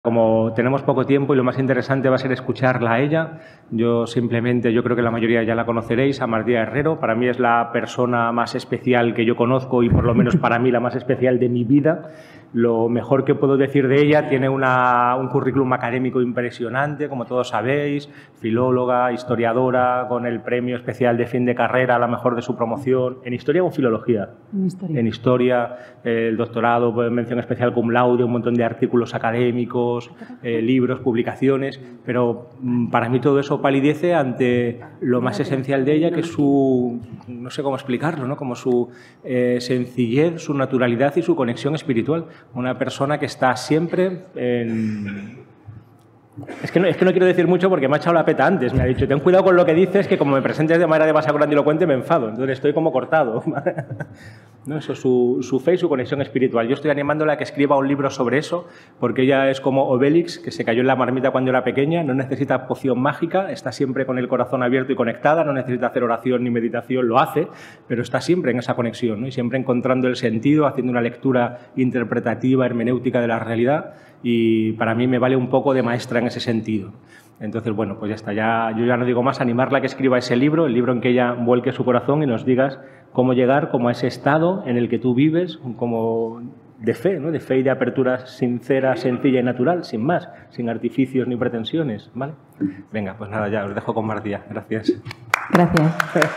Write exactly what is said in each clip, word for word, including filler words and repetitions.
Como tenemos poco tiempo y lo más interesante va a ser escucharla a ella, yo simplemente, yo creo que la mayoría ya la conoceréis, a Martía Herrero. Para mí es la persona más especial que yo conozco y por lo menos para mí la más especial de mi vida. Lo mejor que puedo decir de ella, tiene una, un currículum académico impresionante, como todos sabéis, filóloga, historiadora, con el premio especial de fin de carrera, la mejor de su promoción, en historia o en filología. En historia. En historia, eh, el doctorado, mención especial cum laude, un montón de artículos académicos, eh, libros, publicaciones, pero mm, para mí todo eso palidece ante lo más esencial de ella, que es su, no sé cómo explicarlo, ¿no? Como su eh, sencillez, su naturalidad y su conexión espiritual. Una persona que está siempre en... Es que, no, es que no quiero decir mucho porque me ha echado la peta antes. Me ha dicho, ten cuidado con lo que dices, que como me presentes de manera demasiado grandilocuente me enfado. Entonces estoy como cortado. ¿No? Eso, su, su fe y su conexión espiritual. Yo estoy animándola a que escriba un libro sobre eso, porque ella es como Obélix, que se cayó en la marmita cuando era pequeña, no necesita poción mágica, está siempre con el corazón abierto y conectada, no necesita hacer oración ni meditación, lo hace, pero está siempre en esa conexión, ¿no? Y siempre encontrando el sentido, haciendo una lectura interpretativa, hermenéutica de la realidad, y para mí me vale un poco de maestra en ese sentido. Entonces, bueno, pues ya está. Ya, yo ya no digo más, animarla a que escriba ese libro, el libro en que ella vuelque su corazón y nos digas cómo llegar como a ese estado en el que tú vives, como de fe, ¿no? De fe y de apertura sincera, sencilla y natural, sin más, sin artificios ni pretensiones, ¿vale? Venga, pues nada, ya os dejo con Martía. Gracias. Gracias.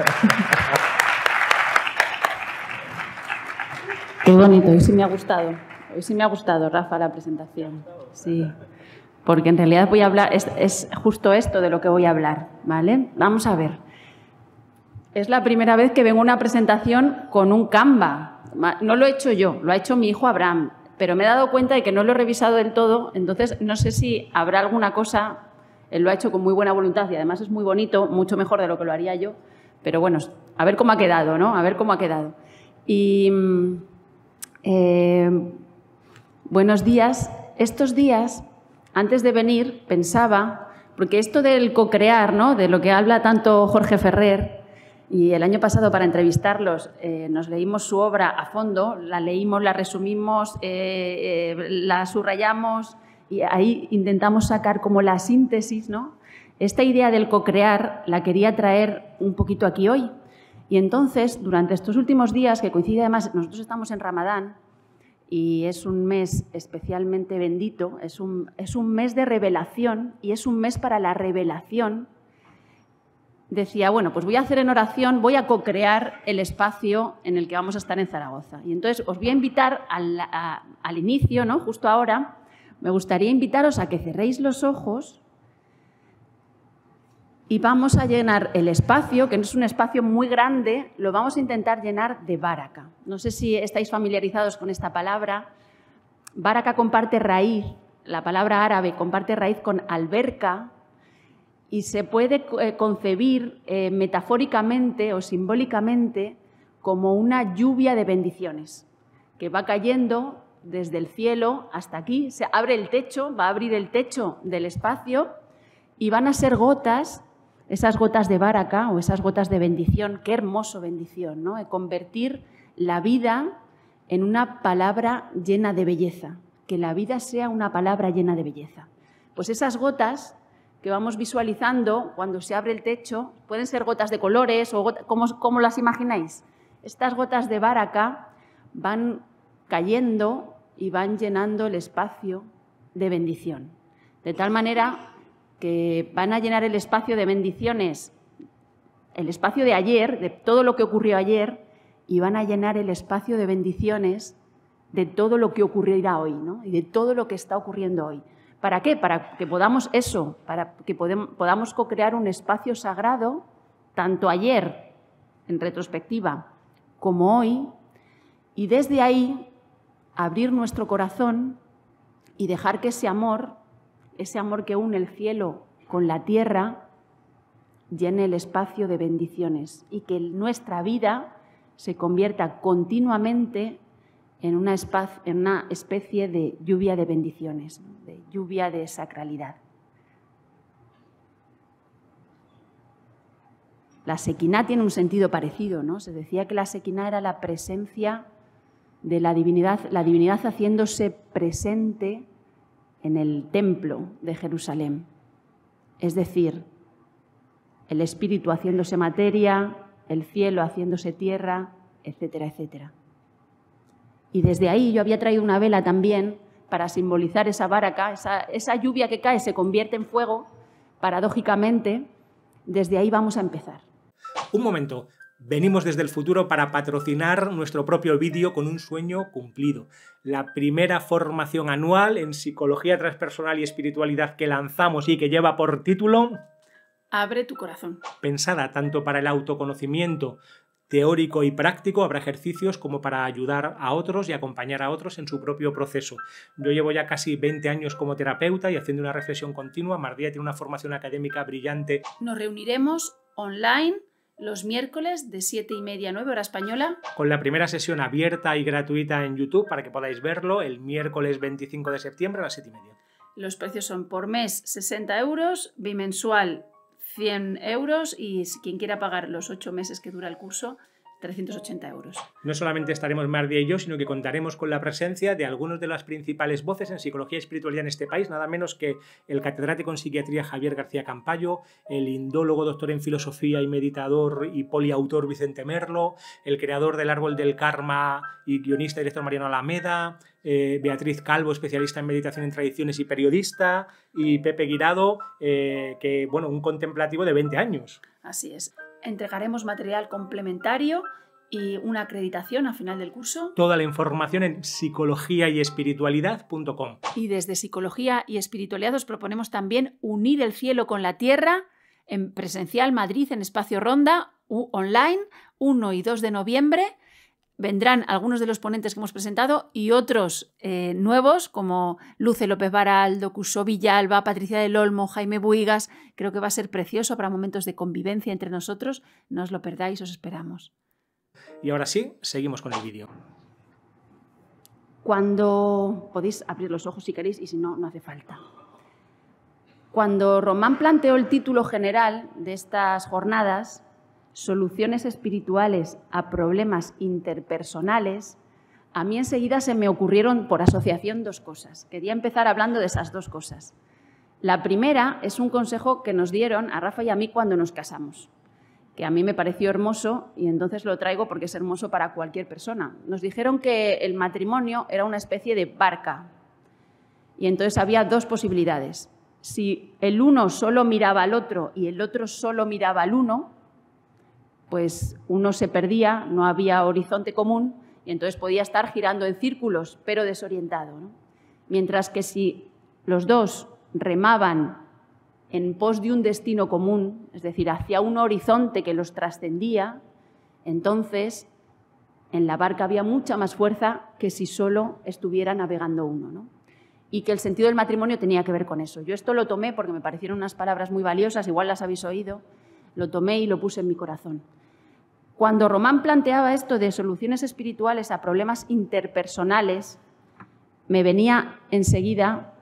Qué bonito, hoy sí me ha gustado. Hoy sí me ha gustado, Rafa, la presentación. Sí. Porque en realidad voy a hablar, es, es justo esto de lo que voy a hablar, ¿vale? Vamos a ver. Es la primera vez que vengo a una presentación con un Canva. No lo he hecho yo, lo ha hecho mi hijo Abraham, pero me he dado cuenta de que no lo he revisado del todo, entonces no sé si habrá alguna cosa. Él lo ha hecho con muy buena voluntad y además es muy bonito, mucho mejor de lo que lo haría yo, pero bueno, a ver cómo ha quedado, ¿no? A ver cómo ha quedado. Y eh, buenos días. Estos días, antes de venir, pensaba, porque esto del co-crear, ¿no? De lo que habla tanto Jorge Ferrer, y el año pasado para entrevistarlos eh, nos leímos su obra a fondo, la leímos, la resumimos, eh, eh, la subrayamos y ahí intentamos sacar como la síntesis, ¿no? Esta idea del co-crear la quería traer un poquito aquí hoy. Y entonces, durante estos últimos días, que coincide además, nosotros estamos en Ramadán, y es un mes especialmente bendito, es un, es un mes de revelación y es un mes para la revelación. Decía, bueno, pues voy a hacer en oración, voy a co-crear el espacio en el que vamos a estar en Zaragoza. Y entonces os voy a invitar al, a, al inicio, ¿no? Justo ahora, me gustaría invitaros a que cerréis los ojos y vamos a llenar el espacio, que no es un espacio muy grande, lo vamos a intentar llenar de Baraka. No sé si estáis familiarizados con esta palabra. Baraka comparte raíz, la palabra árabe comparte raíz con alberca y se puede eh, concebir eh, metafóricamente o simbólicamente como una lluvia de bendiciones que va cayendo desde el cielo hasta aquí, se abre el techo, va a abrir el techo del espacio y van a ser gotas. Esas gotas de Baraka o esas gotas de bendición, qué hermoso bendición, ¿no? De convertir la vida en una palabra llena de belleza, que la vida sea una palabra llena de belleza. Pues esas gotas que vamos visualizando cuando se abre el techo, pueden ser gotas de colores o gotas, ¿cómo, cómo las imagináis? Estas gotas de Baraka van cayendo y van llenando el espacio de bendición, de tal manera que van a llenar el espacio de bendiciones, el espacio de ayer, de todo lo que ocurrió ayer, y van a llenar el espacio de bendiciones de todo lo que ocurrirá hoy, ¿no? Y de todo lo que está ocurriendo hoy. ¿Para qué? Para que podamos eso, para que podamos co-crear un espacio sagrado, tanto ayer, en retrospectiva, como hoy, y desde ahí abrir nuestro corazón y dejar que ese amor, ese amor que une el cielo con la tierra, llene el espacio de bendiciones y que nuestra vida se convierta continuamente en una, en una especie de lluvia de bendiciones, de lluvia de sacralidad. La Sequiná tiene un sentido parecido, ¿no? Se decía que la Sequiná era la presencia de la divinidad, la divinidad haciéndose presente en el templo de Jerusalén. Es decir, el espíritu haciéndose materia, el cielo haciéndose tierra, etcétera, etcétera. Y desde ahí yo había traído una vela también para simbolizar esa baraca, esa, esa lluvia que cae se convierte en fuego, paradójicamente. Desde ahí vamos a empezar. Un momento. Venimos desde el futuro para patrocinar nuestro propio vídeo con un sueño cumplido. La primera formación anual en psicología transpersonal y espiritualidad que lanzamos y que lleva por título Abre tu corazón. Pensada tanto para el autoconocimiento teórico y práctico, habrá ejercicios como para ayudar a otros y acompañar a otros en su propio proceso. Yo llevo ya casi veinte años como terapeuta y haciendo una reflexión continua. Mardía tiene una formación académica brillante. Nos reuniremos online los miércoles de siete y media a nueve hora española. Con la primera sesión abierta y gratuita en YouTube para que podáis verlo el miércoles veinticinco de septiembre a las siete y media. Los precios son por mes sesenta euros, bimensual cien euros y si quien quiera pagar los ocho meses que dura el curso, trescientos ochenta euros. No solamente estaremos Mardía y yo, sino que contaremos con la presencia de algunos de las principales voces en psicología y espiritualidad en este país, nada menos que el catedrático en psiquiatría Javier García Campayo, el indólogo, doctor en filosofía y meditador y poliautor Vicente Merlo, el creador del Árbol del Karma y guionista y director Mariano Alameda, eh, Beatriz Calvo, especialista en meditación en tradiciones y periodista, y Pepe Guirado, eh, que, bueno, un contemplativo de veinte años. Así es. Entregaremos material complementario y una acreditación al final del curso. Toda la información en psicología y espiritualidad punto com. Y desde Psicología y Espiritualidad os proponemos también unir el cielo con la tierra en presencial Madrid en Espacio Ronda u online, uno y dos de noviembre. Vendrán algunos de los ponentes que hemos presentado y otros eh, nuevos como Luce López Baraldo, Cusó Villalba, Patricia del Olmo, Jaime Buigas. Creo que va a ser precioso para momentos de convivencia entre nosotros. No os lo perdáis, os esperamos. Y ahora sí, seguimos con el vídeo. Cuando podéis abrir los ojos si queréis y si no, no hace falta. Cuando Román planteó el título general de estas jornadas, Soluciones espirituales a problemas interpersonales, a mí enseguida se me ocurrieron por asociación dos cosas. Quería empezar hablando de esas dos cosas. La primera es un consejo que nos dieron a Rafa y a mí cuando nos casamos, que a mí me pareció hermoso y entonces lo traigo porque es hermoso para cualquier persona. Nos dijeron que el matrimonio era una especie de barca y entonces había dos posibilidades. Si el uno solo miraba al otro y el otro solo miraba al uno, pues uno se perdía, no había horizonte común y entonces podía estar girando en círculos, pero desorientado, ¿no? Mientras que si los dos remaban en pos de un destino común, es decir, hacia un horizonte que los trascendía, entonces en la barca había mucha más fuerza que si solo estuviera navegando uno, ¿no? Y que el sentido del matrimonio tenía que ver con eso. Yo esto lo tomé porque me parecieron unas palabras muy valiosas, igual las habéis oído, lo tomé y lo puse en mi corazón. Cuando Román planteaba esto de soluciones espirituales a problemas interpersonales, me venía enseguida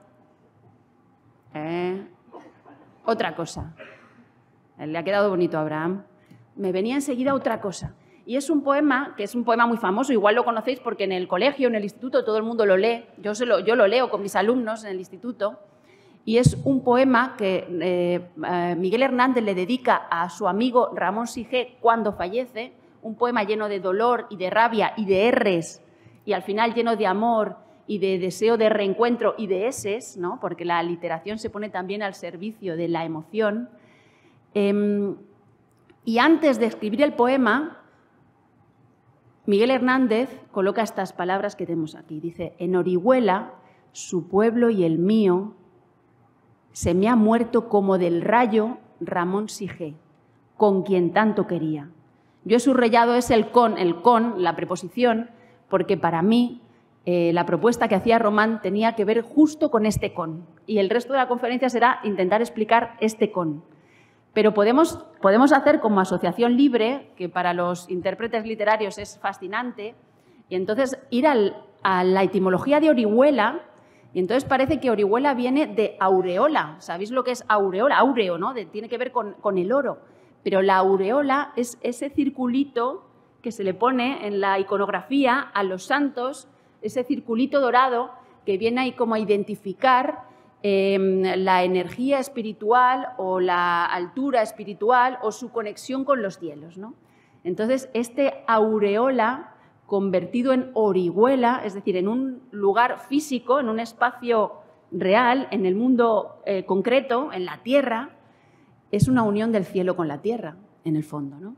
eh, otra cosa. Le ha quedado bonito a Abraham. Me venía enseguida otra cosa. Y es un poema, que es un poema muy famoso, igual lo conocéis porque en el colegio, en el instituto, todo el mundo lo lee. Yo, se lo, yo lo leo con mis alumnos en el instituto. Y es un poema que eh, eh, Miguel Hernández le dedica a su amigo Ramón Sige cuando fallece, un poema lleno de dolor y de rabia y de erres, y al final lleno de amor y de deseo de reencuentro y de eses, ¿no? Porque la literación se pone también al servicio de la emoción. Eh, y antes de escribir el poema, Miguel Hernández coloca estas palabras que tenemos aquí. Dice, en Orihuela, su pueblo y el mío, se me ha muerto como del rayo Ramón Sige, con quien tanto quería. Yo he subrayado es el con, el con, la preposición, porque para mí eh, la propuesta que hacía Román tenía que ver justo con este con. Y el resto de la conferencia será intentar explicar este con. Pero podemos, podemos hacer como asociación libre, que para los intérpretes literarios es fascinante, y entonces ir al, a la etimología de Orihuela. Y entonces parece que Orihuela viene de aureola. ¿Sabéis lo que es aureola? Áureo, ¿no? De, tiene que ver con, con el oro. Pero la aureola es ese circulito que se le pone en la iconografía a los santos, ese circulito dorado que viene ahí como a identificar eh, la energía espiritual o la altura espiritual o su conexión con los cielos, ¿no? Entonces, este aureola convertido en orihuela, es decir, en un lugar físico, en un espacio real, en el mundo eh, concreto, en la tierra, es una unión del cielo con la tierra, en el fondo, ¿no?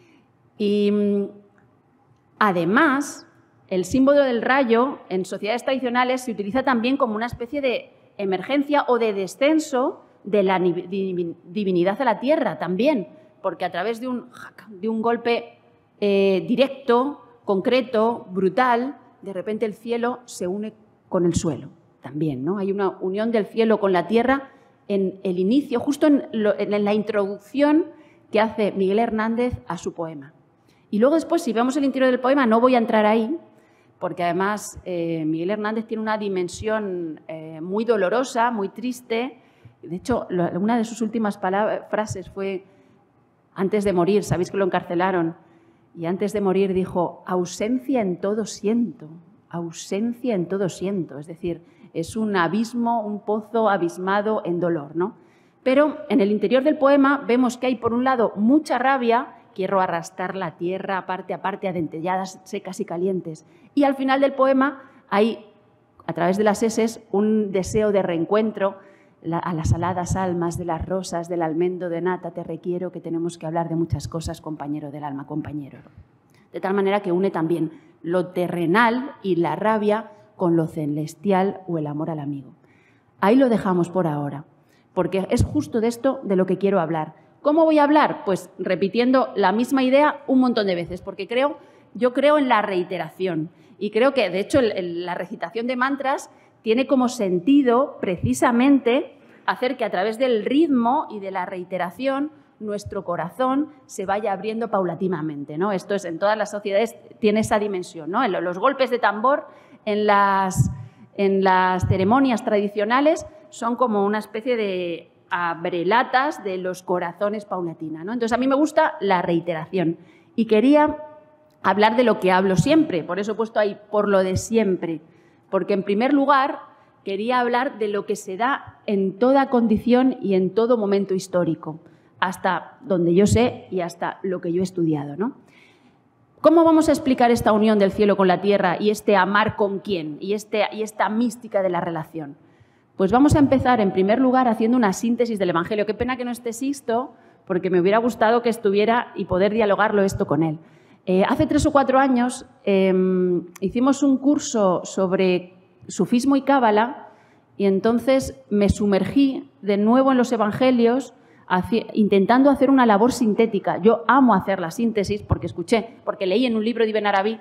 Y además, el símbolo del rayo en sociedades tradicionales se utiliza también como una especie de emergencia o de descenso de la divinidad a la tierra también, porque a través de un, de un golpe eh, directo, concreto, brutal, de repente el cielo se une con el suelo también, ¿no? Hay una unión del cielo con la tierra en el inicio, justo en, lo, en la introducción que hace Miguel Hernández a su poema. Y luego después, si vemos el interior del poema, no voy a entrar ahí, porque además eh, Miguel Hernández tiene una dimensión eh, muy dolorosa, muy triste. De hecho, lo, una de sus últimas palabras, frases fue, antes de morir, sabéis que lo encarcelaron, y antes de morir dijo, ausencia en todo siento, ausencia en todo siento. Es decir, es un abismo, un pozo abismado en dolor, ¿no? Pero en el interior del poema vemos que hay, por un lado, mucha rabia, quiero arrastrar la tierra parte a parte, adentelladas, secas y calientes. Y al final del poema hay, a través de las eses, un deseo de reencuentro, la, a las aladas almas de las rosas, del almendro de nata, te requiero, que tenemos que hablar de muchas cosas, compañero del alma, compañero. De tal manera que une también lo terrenal y la rabia con lo celestial o el amor al amigo. Ahí lo dejamos por ahora, porque es justo de esto de lo que quiero hablar. ¿Cómo voy a hablar? Pues repitiendo la misma idea un montón de veces, porque creo, yo creo en la reiteración y creo que, de hecho, el, el, la recitación de mantras tiene como sentido precisamente hacer que a través del ritmo y de la reiteración nuestro corazón se vaya abriendo paulatinamente, ¿no? Esto es, en todas las sociedades tiene esa dimensión, ¿no? Los golpes de tambor en las, en las ceremonias tradicionales son como una especie de abrelatas de los corazones paulatina, ¿no? Entonces, a mí me gusta la reiteración y quería hablar de lo que hablo siempre, por eso he puesto ahí, por lo de siempre, porque en primer lugar quería hablar de lo que se da en toda condición y en todo momento histórico, hasta donde yo sé y hasta lo que yo he estudiado, ¿no? ¿Cómo vamos a explicar esta unión del cielo con la tierra y este amar con quién y, este, y esta mística de la relación? Pues vamos a empezar, en primer lugar, haciendo una síntesis del Evangelio. Qué pena que no esté Sixto, porque me hubiera gustado que estuviera y poder dialogarlo esto con él. Eh, hace tres o cuatro años eh, hicimos un curso sobre sufismo y cábala y entonces me sumergí de nuevo en los Evangelios haci- intentando hacer una labor sintética. Yo amo hacer la síntesis porque escuché, porque leí en un libro de Ibn Arabi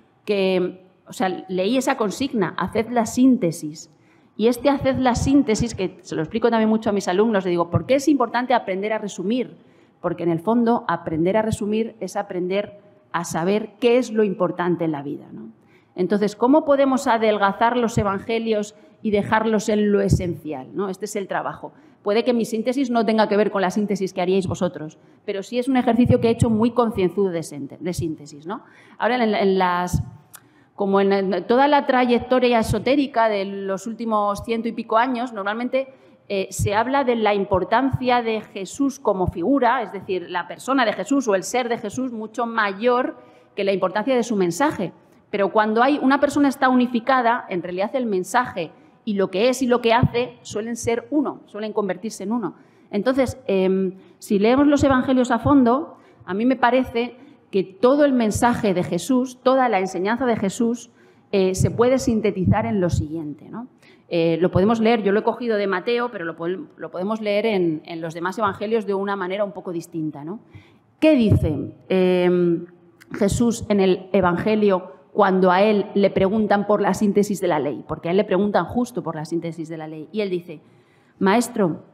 que, o sea, leí esa consigna, haced la síntesis. Y este haced la síntesis, que se lo explico también mucho a mis alumnos, le digo, ¿por qué es importante aprender a resumir? Porque en el fondo aprender a resumir es aprender a saber qué es lo importante en la vida, ¿no? Entonces, ¿cómo podemos adelgazar los evangelios y dejarlos en lo esencial, ¿no? Este es el trabajo. Puede que mi síntesis no tenga que ver con la síntesis que haríais vosotros, pero sí es un ejercicio que he hecho muy concienzudo de síntesis, ¿no? Ahora, en, en las... Como en toda la trayectoria esotérica de los últimos ciento y pico años, normalmente eh, se habla de la importancia de Jesús como figura, es decir, la persona de Jesús o el ser de Jesús mucho mayor que la importancia de su mensaje. Pero cuando hay una persona está unificada, en realidad el mensaje y lo que es y lo que hace suelen ser uno, suelen convertirse en uno. Entonces, eh, si leemos los evangelios a fondo, a mí me parece que todo el mensaje de Jesús, toda la enseñanza de Jesús eh, se puede sintetizar en lo siguiente, ¿no? Eh, lo podemos leer, yo lo he cogido de Mateo, pero lo, lo podemos leer en, en los demás evangelios de una manera un poco distinta, ¿no? ¿Qué dice eh, Jesús en el evangelio cuando a él le preguntan por la síntesis de la ley? Porque a él le preguntan justo por la síntesis de la ley. Y él dice, maestro,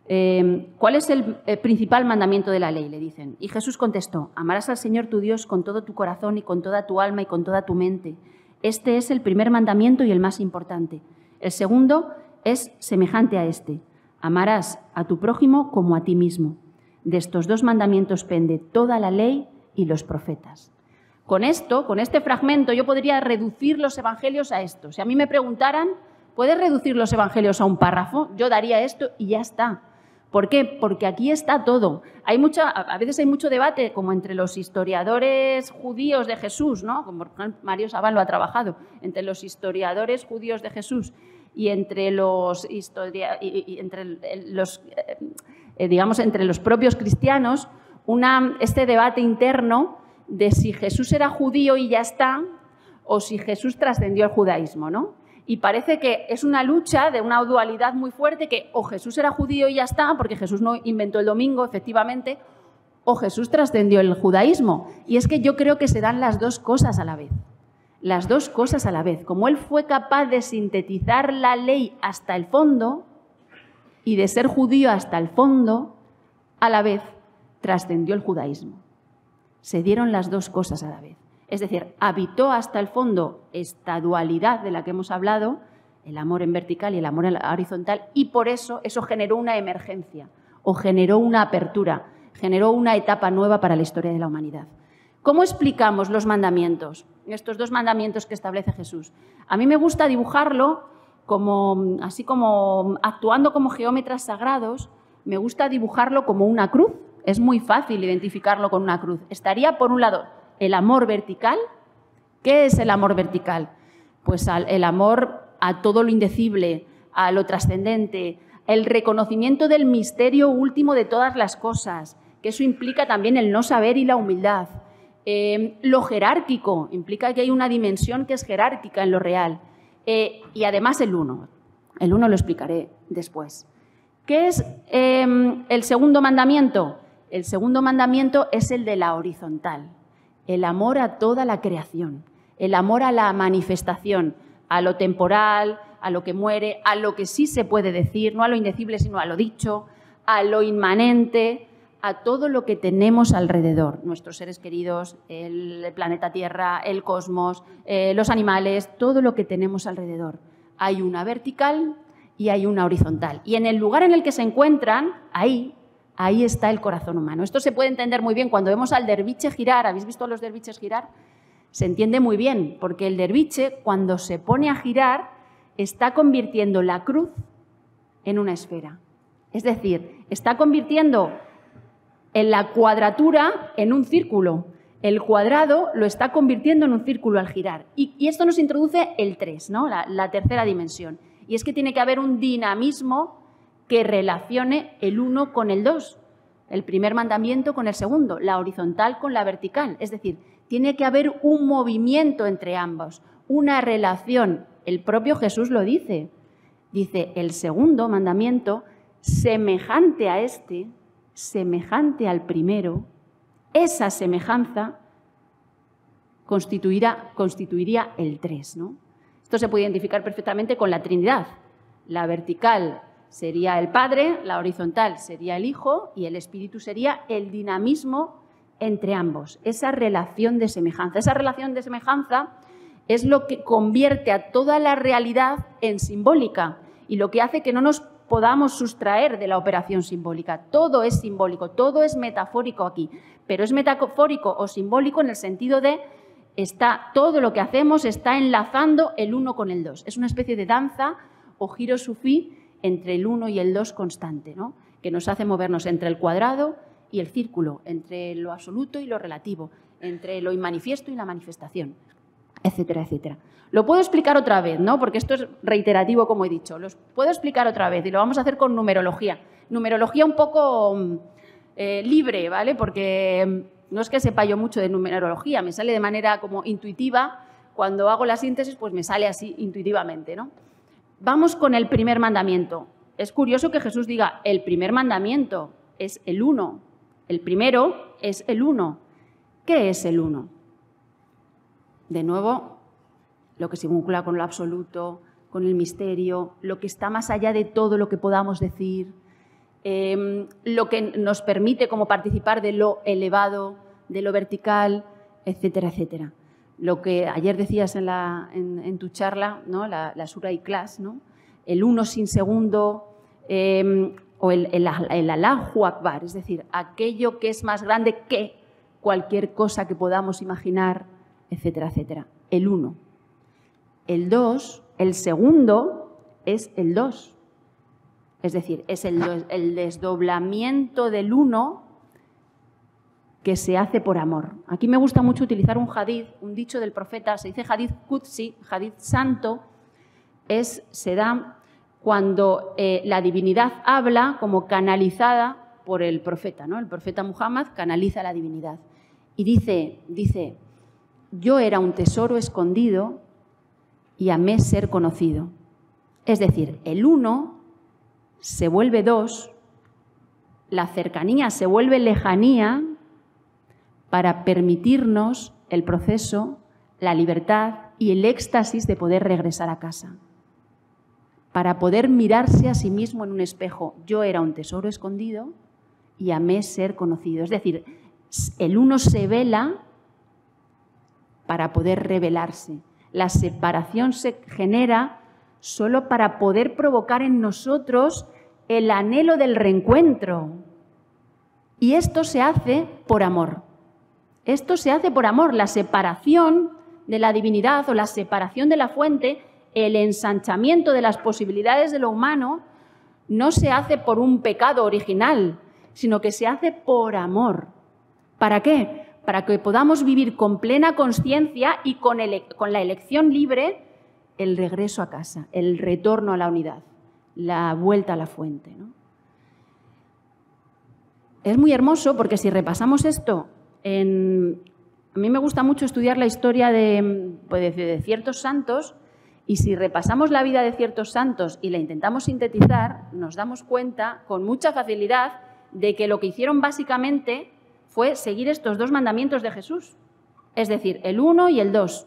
Eh, ¿cuál es el, el principal mandamiento de la ley?, le dicen. Y Jesús contestó, amarás al Señor tu Dios con todo tu corazón y con toda tu alma y con toda tu mente. Este es el primer mandamiento y el más importante. El segundo es semejante a este. Amarás a tu prójimo como a ti mismo. De estos dos mandamientos pende toda la ley y los profetas. Con esto, con este fragmento, yo podría reducir los evangelios a esto. Si a mí me preguntaran, ¿Puedes reducir los evangelios a un párrafo? Yo daría esto y ya está. ¿Por qué? Porque aquí está todo. Hay mucha, a veces hay mucho debate, como entre los historiadores judíos de Jesús, ¿no? Como Mario Sabán lo ha trabajado, entre los historiadores judíos de Jesús y entre los, historia, y, y entre los eh, digamos, entre los propios cristianos, una, este debate interno de si Jesús era judío y ya está, o si Jesús trascendió el judaísmo, ¿no? Y parece que es una lucha de una dualidad muy fuerte, que o Jesús era judío y ya está, porque Jesús no inventó el domingo, efectivamente, o Jesús trascendió el judaísmo. Y es que yo creo que se dan las dos cosas a la vez. Las dos cosas a la vez. Como él fue capaz de sintetizar la ley hasta el fondo y de ser judío hasta el fondo, a la vez trascendió el judaísmo. Se dieron las dos cosas a la vez. Es decir, habitó hasta el fondo esta dualidad de la que hemos hablado, el amor en vertical y el amor en horizontal, y por eso eso generó una emergencia o generó una apertura, generó una etapa nueva para la historia de la humanidad. ¿Cómo explicamos los mandamientos? Estos dos mandamientos que establece Jesús. A mí me gusta dibujarlo como, así como actuando como geómetras sagrados, me gusta dibujarlo como una cruz. Es muy fácil identificarlo con una cruz. Estaría, por un lado, el amor vertical. ¿Qué es el amor vertical? Pues el amor a todo lo indecible, a lo trascendente, el reconocimiento del misterio último de todas las cosas, que eso implica también el no saber y la humildad. Eh, lo jerárquico, implica que hay una dimensión que es jerárquica en lo real. Eh, y además el uno. El uno lo explicaré después. ¿Qué es eh, el segundo mandamiento? El segundo mandamiento es el de la horizontal. El amor a toda la creación, el amor a la manifestación, a lo temporal, a lo que muere, a lo que sí se puede decir, no a lo indecible, sino a lo dicho, a lo inmanente, a todo lo que tenemos alrededor, nuestros seres queridos, el planeta Tierra, el cosmos, eh, los animales, todo lo que tenemos alrededor. Hay una vertical y hay una horizontal. Y en el lugar en el que se encuentran, ahí, Ahí está el corazón humano. Esto se puede entender muy bien cuando vemos al derviche girar. ¿Habéis visto a los derviches girar? Se entiende muy bien, porque el derviche, cuando se pone a girar, está convirtiendo la cruz en una esfera. Es decir, está convirtiendo en la cuadratura en un círculo. El cuadrado lo está convirtiendo en un círculo al girar. Y, y esto nos introduce el tres, ¿no? la, la tercera dimensión. Y es que tiene que haber un dinamismo que relacione el uno con el dos, el primer mandamiento con el segundo, la horizontal con la vertical. Es decir, tiene que haber un movimiento entre ambos, una relación. El propio Jesús lo dice. Dice, el segundo mandamiento, semejante a este, semejante al primero, esa semejanza constituirá, constituiría el tres, ¿no? Esto se puede identificar perfectamente con la Trinidad. La vertical sería el Padre, la horizontal sería el Hijo y el Espíritu sería el dinamismo entre ambos, esa relación de semejanza. Esa relación de semejanza es lo que convierte a toda la realidad en simbólica y lo que hace que no nos podamos sustraer de la operación simbólica. Todo es simbólico, todo es metafórico aquí, pero es metafórico o simbólico en el sentido de está, todo lo que hacemos está enlazando el uno con el dos. Es una especie de danza o giro sufí entre el uno y el dos constante, ¿no? Que nos hace movernos entre el cuadrado y el círculo, entre lo absoluto y lo relativo, entre lo inmanifiesto y la manifestación, etcétera, etcétera. Lo puedo explicar otra vez, ¿no? Porque esto es reiterativo, como he dicho. Lo puedo explicar otra vez y lo vamos a hacer con numerología. Numerología un poco eh, libre, ¿vale? Porque no es que sepa yo mucho de numerología, me sale de manera como intuitiva. Cuando hago la síntesis, pues me sale así intuitivamente, ¿no? Vamos con el primer mandamiento. Es curioso que Jesús diga, el primer mandamiento es el uno. El primero es el uno. ¿Qué es el uno? De nuevo, lo que se vincula con lo absoluto, con el misterio, lo que está más allá de todo lo que podamos decir, eh, lo que nos permite como participar de lo elevado, de lo vertical, etcétera, etcétera. Lo que ayer decías en, la, en, en tu charla, ¿no? la, la Sura y Class, ¿no? El uno sin segundo, eh, o el, el, el Allahu Akbar, es decir, aquello que es más grande que cualquier cosa que podamos imaginar, etcétera, etcétera. El uno. El dos, el segundo, es el dos. Es decir, es el, el desdoblamiento del uno que se hace por amor. Aquí me gusta mucho utilizar un hadith, un dicho del profeta, se dice hadith qudsi, hadith santo, es, se da cuando eh, la divinidad habla como canalizada por el profeta, ¿no? El profeta Muhammad canaliza la divinidad. Y dice, dice, yo era un tesoro escondido y amé ser conocido. Es decir, el uno se vuelve dos, la cercanía se vuelve lejanía para permitirnos el proceso, la libertad y el éxtasis de poder regresar a casa. Para poder mirarse a sí mismo en un espejo. Yo era un tesoro escondido y amé ser conocido. Es decir, el uno se vela para poder revelarse. La separación se genera solo para poder provocar en nosotros el anhelo del reencuentro. Y esto se hace por amor. Esto se hace por amor. La separación de la divinidad o la separación de la fuente, el ensanchamiento de las posibilidades de lo humano, no se hace por un pecado original, sino que se hace por amor. ¿Para qué? Para que podamos vivir con plena conciencia y con, ele- con la elección libre el regreso a casa, el retorno a la unidad, la vuelta a la fuente, ¿no? Es muy hermoso porque si repasamos esto, en... a mí me gusta mucho estudiar la historia de, pues, de, de ciertos santos, y si repasamos la vida de ciertos santos y la intentamos sintetizar, nos damos cuenta con mucha facilidad de que lo que hicieron básicamente fue seguir estos dos mandamientos de Jesús, es decir, el uno y el dos.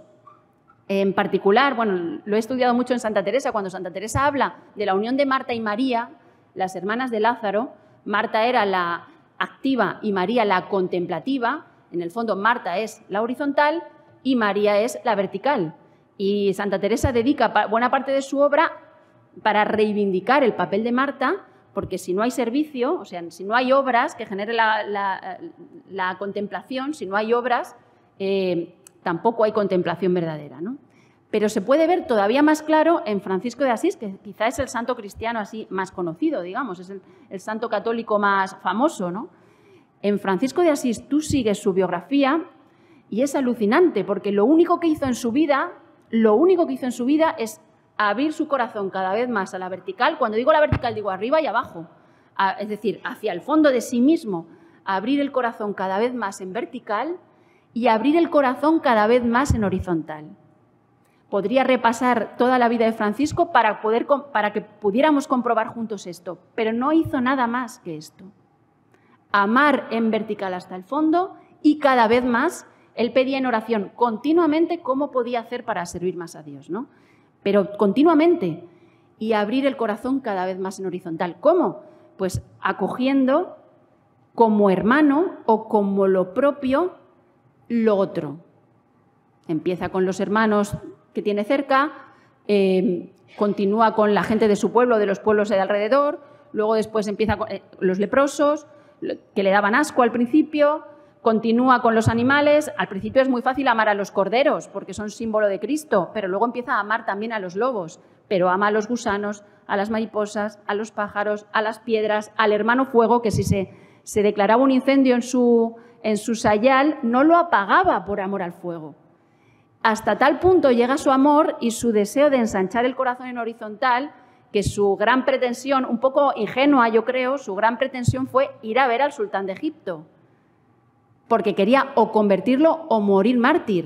En particular, bueno, lo he estudiado mucho en Santa Teresa, cuando Santa Teresa habla de la unión de Marta y María, las hermanas de Lázaro, Marta era la activa y María la contemplativa, en el fondo Marta es la horizontal y María es la vertical. Y Santa Teresa dedica buena parte de su obra para reivindicar el papel de Marta, porque si no hay servicio, o sea, si no hay obras que genere la, la, la contemplación, si no hay obras, eh, tampoco hay contemplación verdadera, ¿no? Pero se puede ver todavía más claro en Francisco de Asís, que quizá es el santo cristiano así más conocido, digamos, es el, el santo católico más famoso, ¿no? En Francisco de Asís tú sigues su biografía y es alucinante, porque lo único que hizo en su vida, lo único que hizo en su vida es abrir su corazón cada vez más a la vertical. Cuando digo la vertical, digo arriba y abajo, a, es decir, hacia el fondo de sí mismo, abrir el corazón cada vez más en vertical y abrir el corazón cada vez más en horizontal. Podría repasar toda la vida de Francisco para, poder, para que pudiéramos comprobar juntos esto, pero no hizo nada más que esto. Amar en vertical hasta el fondo y cada vez más él pedía en oración continuamente cómo podía hacer para servir más a Dios, ¿no? Pero continuamente, y abrir el corazón cada vez más en horizontal. ¿Cómo? Pues acogiendo como hermano o como lo propio lo otro. Empieza con los hermanos que tiene cerca, eh, continúa con la gente de su pueblo, de los pueblos de alrededor, luego después empieza con eh, los leprosos, que le daban asco al principio, continúa con los animales. Al principio es muy fácil amar a los corderos, porque son símbolo de Cristo, pero luego empieza a amar también a los lobos, pero ama a los gusanos, a las mariposas, a los pájaros, a las piedras, al hermano fuego, que si se, se declaraba un incendio en su, en su sayal, no lo apagaba por amor al fuego. Hasta tal punto llega su amor y su deseo de ensanchar el corazón en horizontal, que su gran pretensión, un poco ingenua yo creo, su gran pretensión fue ir a ver al sultán de Egipto, porque quería o convertirlo o morir mártir.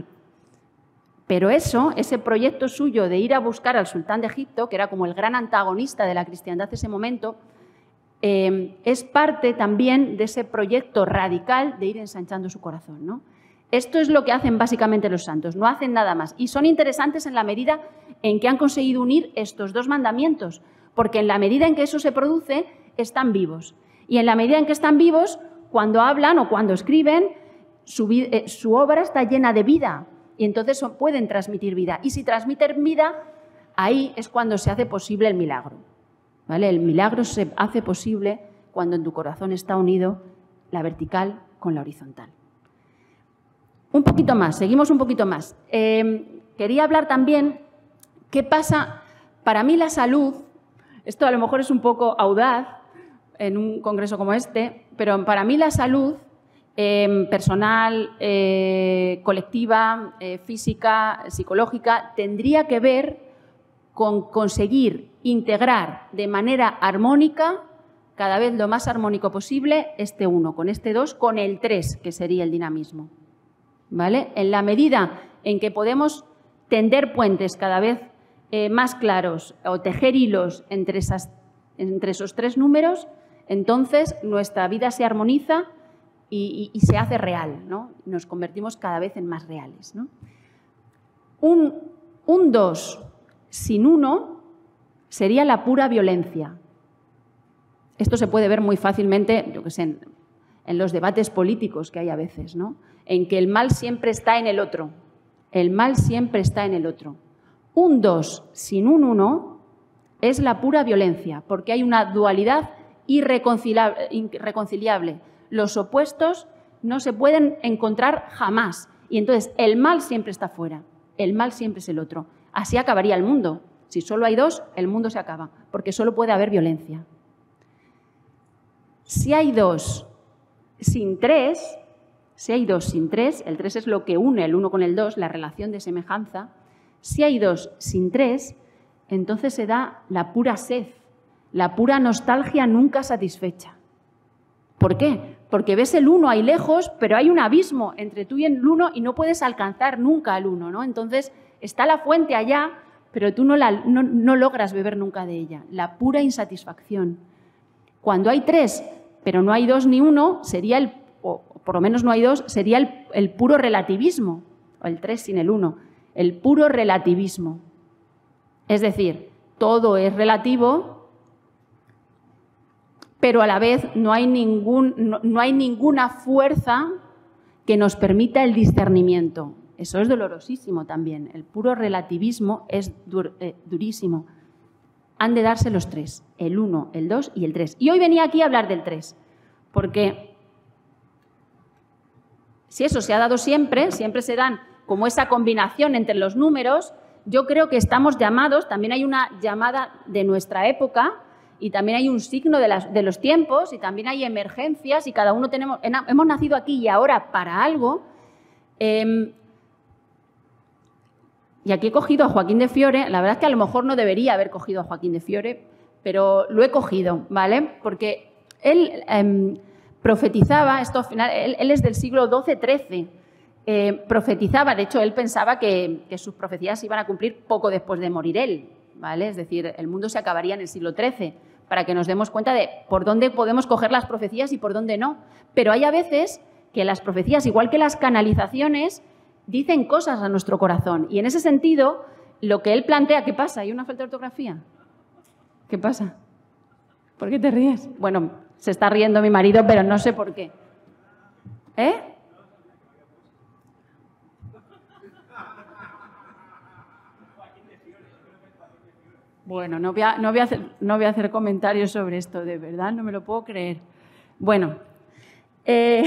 Pero eso, ese proyecto suyo de ir a buscar al sultán de Egipto, que era como el gran antagonista de la cristiandad en ese momento, eh, es parte también de ese proyecto radical de ir ensanchando su corazón, ¿no? Esto es lo que hacen básicamente los santos, no hacen nada más. Y son interesantes en la medida en que han conseguido unir estos dos mandamientos, porque en la medida en que eso se produce, están vivos. Y en la medida en que están vivos, cuando hablan o cuando escriben, su, eh, su obra está llena de vida y entonces son, pueden transmitir vida. Y si transmiten vida, ahí es cuando se hace posible el milagro, ¿vale? El milagro se hace posible cuando en tu corazón está unido la vertical con la horizontal. Un poquito más, seguimos un poquito más. Eh, quería hablar también qué pasa Para mí la salud, esto a lo mejor es un poco audaz en un congreso como este, pero para mí la salud eh, personal, eh, colectiva, eh, física, psicológica, tendría que ver con conseguir integrar de manera armónica, cada vez lo más armónico posible, este uno con este dos, con el tres, que sería el dinamismo. ¿Vale? En la medida en que podemos tender puentes cada vez eh, más claros o tejer hilos entre, esas, entre esos tres números, entonces nuestra vida se armoniza y, y, y se hace real, ¿no? Nos convertimos cada vez en más reales, ¿no? Un, un dos sin uno sería la pura violencia. Esto se puede ver muy fácilmente, yo que sé, en, en los debates políticos que hay a veces, ¿no? En que el mal siempre está en el otro. El mal siempre está en el otro. Un dos sin un uno es la pura violencia, porque hay una dualidad irreconciliable. irreconciliable. Los opuestos no se pueden encontrar jamás. Y entonces el mal siempre está fuera. El mal siempre es el otro. Así acabaría el mundo. Si solo hay dos, el mundo se acaba, porque solo puede haber violencia. Si hay dos sin tres, si hay dos sin tres, el tres es lo que une el uno con el dos, la relación de semejanza. Si hay dos sin tres, entonces se da la pura sed, la pura nostalgia nunca satisfecha. ¿Por qué? Porque ves el uno ahí lejos, pero hay un abismo entre tú y el uno y no puedes alcanzar nunca al uno, ¿no? Entonces está la fuente allá, pero tú no, la, no, no logras beber nunca de ella. La pura insatisfacción. Cuando hay tres, pero no hay dos ni uno, sería el, o por lo menos no hay dos, sería el, el puro relativismo, o el tres sin el uno, el puro relativismo. Es decir, todo es relativo, pero a la vez no hay, ningún, no, no hay ninguna fuerza que nos permita el discernimiento. Eso es dolorosísimo también. El puro relativismo es dur, eh, durísimo. Han de darse los tres, el uno, el dos y el tres. Y hoy venía aquí a hablar del tres, porque si eso se ha dado siempre, siempre se dan como esa combinación entre los números, yo creo que estamos llamados, también hay una llamada de nuestra época y también hay un signo de, las, de los tiempos y también hay emergencias y cada uno tenemos, hemos nacido aquí y ahora para algo. Eh, Y aquí he cogido a Joaquín de Fiore, la verdad es que a lo mejor no debería haber cogido a Joaquín de Fiore, pero lo he cogido, ¿vale? Porque él eh, profetizaba, esto al final, él, él es del siglo doce trece, eh, profetizaba, de hecho él pensaba que, que sus profecías se iban a cumplir poco después de morir él, ¿vale? Es decir, el mundo se acabaría en el siglo trece, para que nos demos cuenta de por dónde podemos coger las profecías y por dónde no. Pero hay a veces que las profecías, igual que las canalizaciones, dicen cosas a nuestro corazón. Y en ese sentido, lo que él plantea, ¿qué pasa? ¿Hay una falta de ortografía? ¿Qué pasa? ¿Por qué te ríes? Bueno, se está riendo mi marido, pero no sé por qué. ¿Eh? Bueno, no voy a, no voy a hacer, no voy a hacer comentarios sobre esto, de verdad, no me lo puedo creer. Bueno, eh...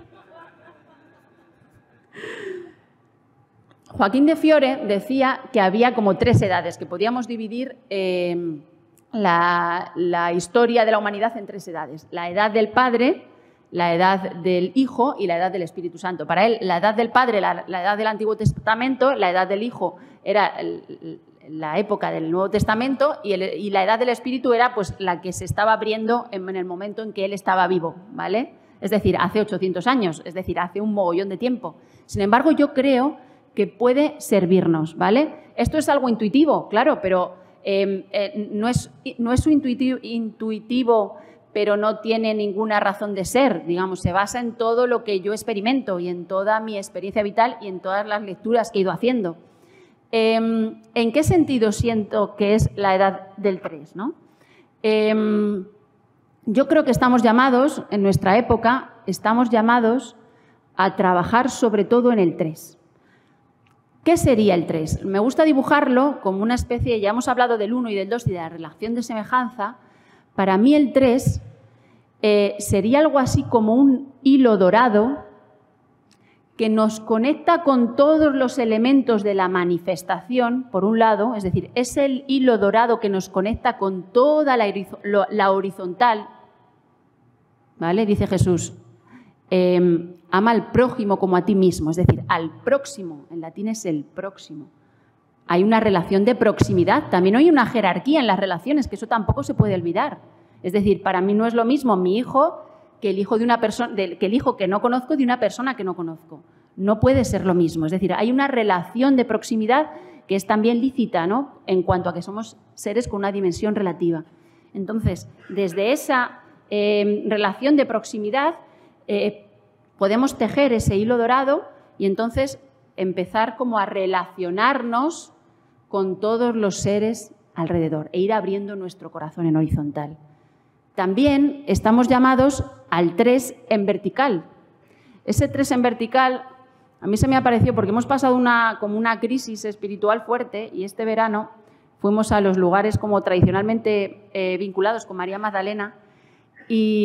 Joaquín de Fiore decía que había como tres edades, que podíamos dividir eh, la, la historia de la humanidad en tres edades. La edad del Padre, la edad del Hijo y la edad del Espíritu Santo. Para él, la edad del Padre, la, la edad del Antiguo Testamento, la edad del Hijo era el, la época del Nuevo Testamento y, el, y la edad del Espíritu era pues, la que se estaba abriendo en, en el momento en que él estaba vivo, ¿vale? Es decir, hace ochocientos años, es decir, hace un mogollón de tiempo. Sin embargo, yo creo que puede servirnos, ¿vale? Esto es algo intuitivo, claro, pero eh, eh, no es, no es intuitivo, intuitivo, pero no tiene ninguna razón de ser, digamos, se basa en todo lo que yo experimento y en toda mi experiencia vital y en todas las lecturas que he ido haciendo. Eh, ¿En qué sentido siento que es la edad del tres, ¿no? Eh, yo creo que estamos llamados, en nuestra época, estamos llamados a trabajar sobre todo en el tres. ¿Qué sería el tres? Me gusta dibujarlo como una especie, ya hemos hablado del uno y del dos y de la relación de semejanza. Para mí el tres eh, sería algo así como un hilo dorado que nos conecta con todos los elementos de la manifestación, por un lado, es decir, es el hilo dorado que nos conecta con toda la, la horizontal, ¿vale? Dice Jesús, eh, ama al prójimo como a ti mismo, es decir, al próximo, en latín es el próximo. Hay una relación de proximidad, también hay una jerarquía en las relaciones, que eso tampoco se puede olvidar. Es decir, para mí no es lo mismo mi hijo que el hijo de una persona, que el hijo que no conozco de una persona que no conozco. No puede ser lo mismo. Es decir, hay una relación de proximidad que es también lícita, ¿no?, en cuanto a que somos seres con una dimensión relativa. Entonces, desde esa eh, relación de proximidad eh, podemos tejer ese hilo dorado y entonces empezar como a relacionarnos con todos los seres alrededor e ir abriendo nuestro corazón en horizontal. También estamos llamados al tres en vertical. Ese tres en vertical a mí se me apareció porque hemos pasado una, como una crisis espiritual fuerte y este verano fuimos a los lugares como tradicionalmente eh, vinculados con María Magdalena y,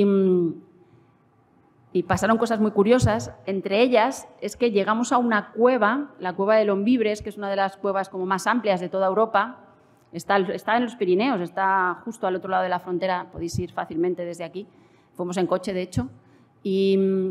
y pasaron cosas muy curiosas. Entre ellas es que llegamos a una cueva, la cueva de Lombibres, que es una de las cuevas como más amplias de toda Europa. Está, está en los Pirineos, está justo al otro lado de la frontera, podéis ir fácilmente desde aquí. Fuimos en coche, de hecho. Y,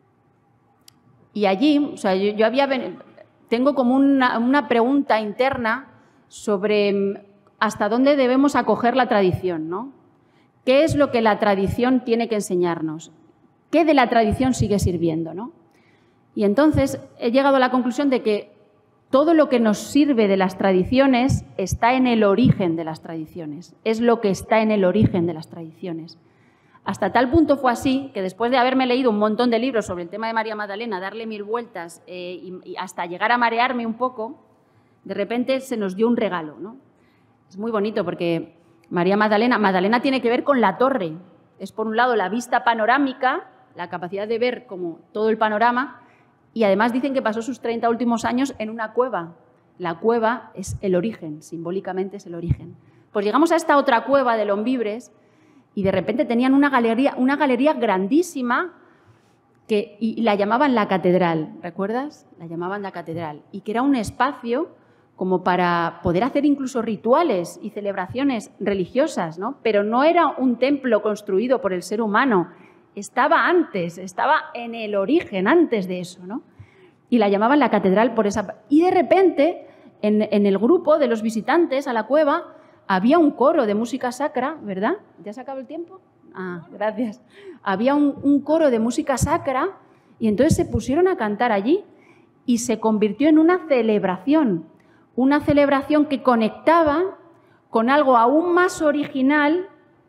y allí, o sea, yo, yo había, tengo como una, una pregunta interna sobre hasta dónde debemos acoger la tradición, ¿no? ¿Qué es lo que la tradición tiene que enseñarnos? ¿Qué de la tradición sigue sirviendo, ¿no? Y entonces he llegado a la conclusión de que todo lo que nos sirve de las tradiciones está en el origen de las tradiciones, es lo que está en el origen de las tradiciones. Hasta tal punto fue así que después de haberme leído un montón de libros sobre el tema de María Magdalena, darle mil vueltas eh, y, y hasta llegar a marearme un poco, de repente se nos dio un regalo, ¿no? Es muy bonito porque María Magdalena, Magdalena tiene que ver con la torre. Es por un lado la vista panorámica, la capacidad de ver como todo el panorama, y además dicen que pasó sus treinta últimos años en una cueva. La cueva es el origen, simbólicamente es el origen. Pues llegamos a esta otra cueva de Lombibres y de repente tenían una galería, una galería grandísima que, y la llamaban la catedral, ¿recuerdas? La llamaban la catedral y que era un espacio como para poder hacer incluso rituales y celebraciones religiosas, ¿no? Pero no era un templo construido por el ser humano, estaba antes, estaba en el origen, antes de eso, ¿no? Y la llamaban la catedral por esa... Y de repente, en, en el grupo de los visitantes a la cueva, había un coro de música sacra, ¿verdad? ¿Ya se acabó el tiempo? Ah, gracias. Había un, un coro de música sacra y entonces se pusieron a cantar allí y se convirtió en una celebración, una celebración que conectaba con algo aún más original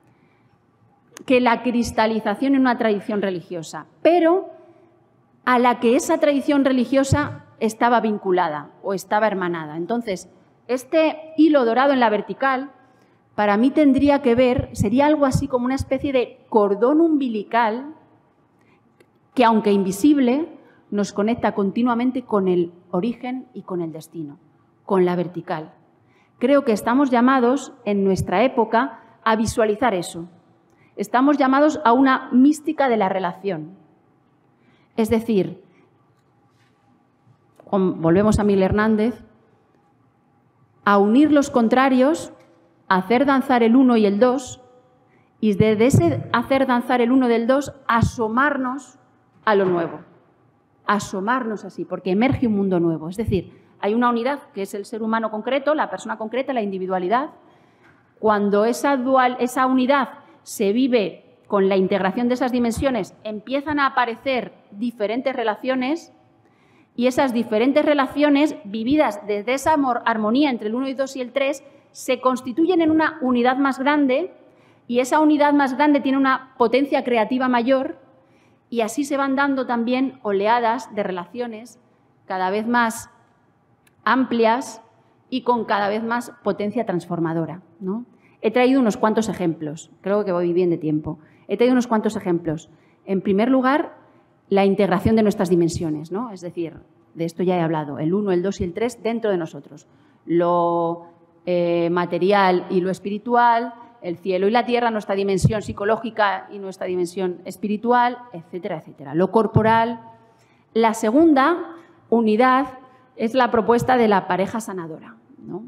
que la cristalización en una tradición religiosa, pero a la que esa tradición religiosa estaba vinculada o estaba hermanada. Entonces, este hilo dorado en la vertical, para mí tendría que ver, sería algo así como una especie de cordón umbilical que, aunque invisible, nos conecta continuamente con el origen y con el destino, con la vertical. Creo que estamos llamados, en nuestra época, a visualizar eso. Estamos llamados a una mística de la relación. Es decir, volvemos a Miguel Hernández, a unir los contrarios, a hacer danzar el uno y el dos, y desde ese hacer danzar el uno del dos, asomarnos a lo nuevo. Asomarnos así, porque emerge un mundo nuevo. Es decir, hay una unidad que es el ser humano concreto, la persona concreta, la individualidad. Cuando esa, dual, esa unidad se vive con la integración de esas dimensiones, empiezan a aparecer diferentes relaciones y esas diferentes relaciones vividas desde esa armonía entre el uno y dos y el tres se constituyen en una unidad más grande y esa unidad más grande tiene una potencia creativa mayor y así se van dando también oleadas de relaciones cada vez más amplias y con cada vez más potencia transformadora, ¿no? He traído unos cuantos ejemplos, creo que voy bien de tiempo. He traído unos cuantos ejemplos. En primer lugar, la integración de nuestras dimensiones, ¿no? Es decir, de esto ya he hablado, el uno, el dos y el tres dentro de nosotros. Lo eh, material y lo espiritual, el cielo y la tierra, nuestra dimensión psicológica y nuestra dimensión espiritual, etcétera, etcétera. Lo corporal, La segunda unidad es la propuesta de la pareja sanadora, ¿no?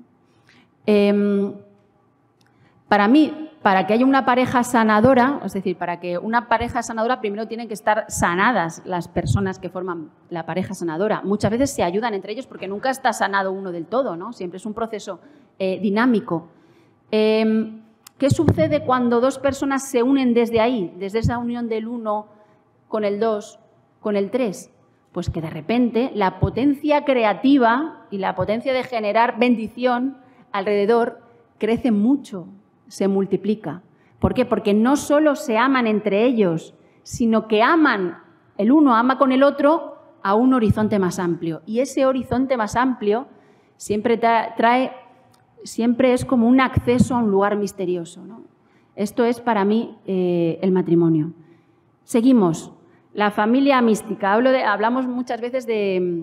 Eh, para mí, para que haya una pareja sanadora, es decir, para que una pareja sanadora primero tienen que estar sanadas las personas que forman la pareja sanadora. Muchas veces se ayudan entre ellos porque nunca está sanado uno del todo, ¿no? Siempre es un proceso eh, dinámico. Eh, ¿Qué sucede cuando dos personas se unen desde ahí, desde esa unión del uno con el dos, con el tres? Pues que de repente la potencia creativa y la potencia de generar bendición alrededor crece mucho, se multiplica. ¿Por qué? Porque no solo se aman entre ellos, sino que aman, el uno ama con el otro a un horizonte más amplio. Y ese horizonte más amplio siempre trae, siempre es como un acceso a un lugar misterioso, ¿no? Esto es para mí eh, el matrimonio. Seguimos. La familia mística. Hablo de, hablamos muchas veces de,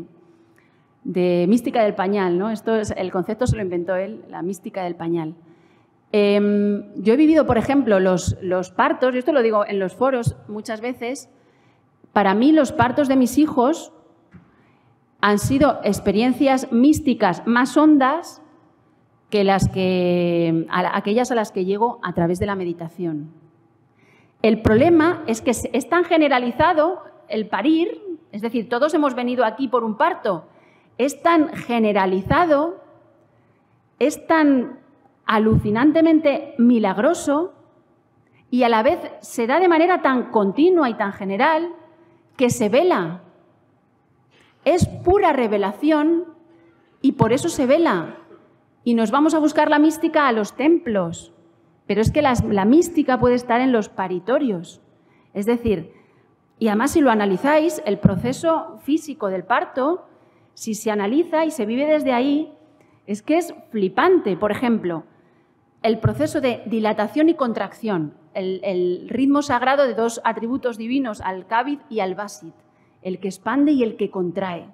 de mística del pañal, ¿no? Esto es, el concepto se lo inventó él, la mística del pañal. Eh, yo he vivido, por ejemplo, los, los partos, y esto lo digo en los foros muchas veces, para mí los partos de mis hijos han sido experiencias místicas más hondas que las que, a, aquellas a las que llego a través de la meditación. El problema es que es tan generalizado el parir, es decir, todos hemos venido aquí por un parto, es tan generalizado, es tan alucinantemente milagroso y a la vez se da de manera tan continua y tan general que se vela. Es pura revelación y por eso se vela. Y nos vamos a buscar la mística a los templos. Pero es que la, la mística puede estar en los paritorios. Es decir, y además si lo analizáis, el proceso físico del parto, si se analiza y se vive desde ahí, es que es flipante. Por ejemplo, el proceso de dilatación y contracción, el, el ritmo sagrado de dos atributos divinos, al Kabid y al Basit, el que expande y el que contrae.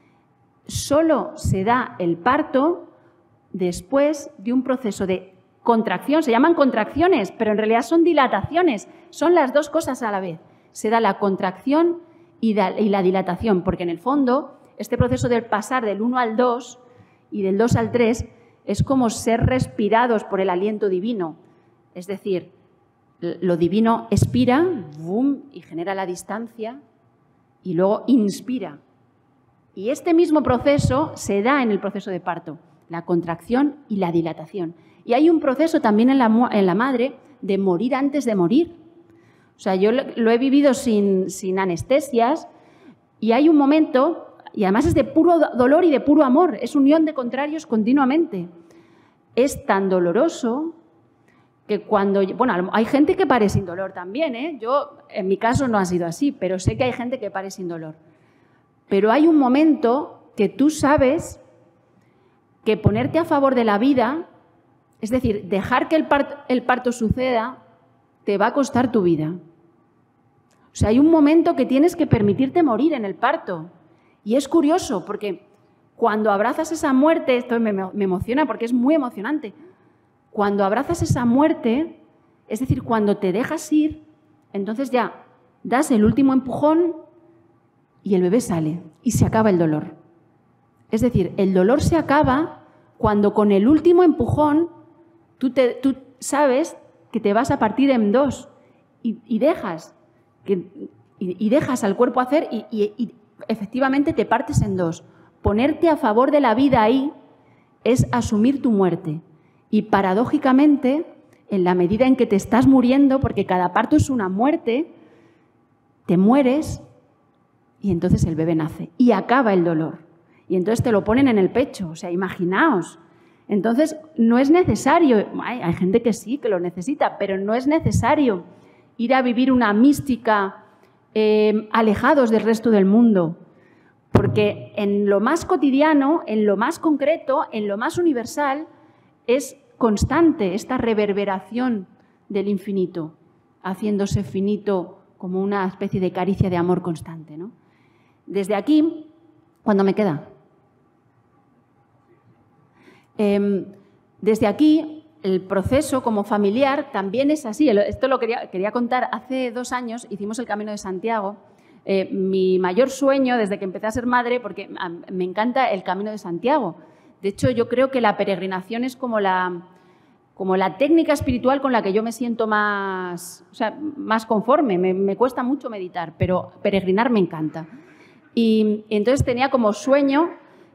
Solo se da el parto después de un proceso de contracción, se llaman contracciones, pero en realidad son dilataciones, son las dos cosas a la vez. Se da la contracción y, da, y la dilatación, porque en el fondo este proceso del pasar del uno al dos y del dos al tres es como ser respirados por el aliento divino. Es decir, lo divino expira, boom, y genera la distancia, y luego inspira. Y este mismo proceso se da en el proceso de parto, la contracción y la dilatación. Y hay un proceso también en la, en la madre de morir antes de morir. O sea, yo lo, lo he vivido sin, sin anestesias y hay un momento, y además es de puro dolor y de puro amor, es unión de contrarios continuamente. Es tan doloroso que cuando... Bueno, hay gente que pare sin dolor también, ¿eh? Yo, en mi caso no ha sido así, pero sé que hay gente que pare sin dolor. Pero hay un momento que tú sabes que ponerte a favor de la vida, es decir, dejar que el parto, el parto suceda, te va a costar tu vida. O sea, hay un momento que tienes que permitirte morir en el parto. Y es curioso, porque cuando abrazas esa muerte, esto me, me emociona porque es muy emocionante, cuando abrazas esa muerte, es decir, cuando te dejas ir, entonces ya das el último empujón y el bebé sale y se acaba el dolor. Es decir, el dolor se acaba cuando con el último empujón tú, te, tú sabes que te vas a partir en dos y, y, dejas, que, y, y dejas al cuerpo hacer y, y, y efectivamente te partes en dos. Ponerte a favor de la vida ahí es asumir tu muerte. Y paradójicamente, en la medida en que te estás muriendo, porque cada parto es una muerte, te mueres y entonces el bebé nace y acaba el dolor. Y entonces te lo ponen en el pecho, o sea, imaginaos. Entonces, no es necesario, hay, hay gente que sí, que lo necesita, pero no es necesario ir a vivir una mística eh, alejados del resto del mundo, porque en lo más cotidiano, en lo más concreto, en lo más universal, es constante esta reverberación del infinito, haciéndose finito como una especie de caricia de amor constante, ¿no? Desde aquí, ¿cuándo me queda? Eh, desde aquí, el proceso como familiar también es así. Esto lo quería, quería contar. Hace dos años hicimos el Camino de Santiago. Eh, mi mayor sueño desde que empecé a ser madre, porque me encanta el Camino de Santiago. De hecho, yo creo que la peregrinación es como la, como la técnica espiritual con la que yo me siento más, o sea, más conforme. Me, me cuesta mucho meditar, pero peregrinar me encanta. Y, y entonces tenía como sueño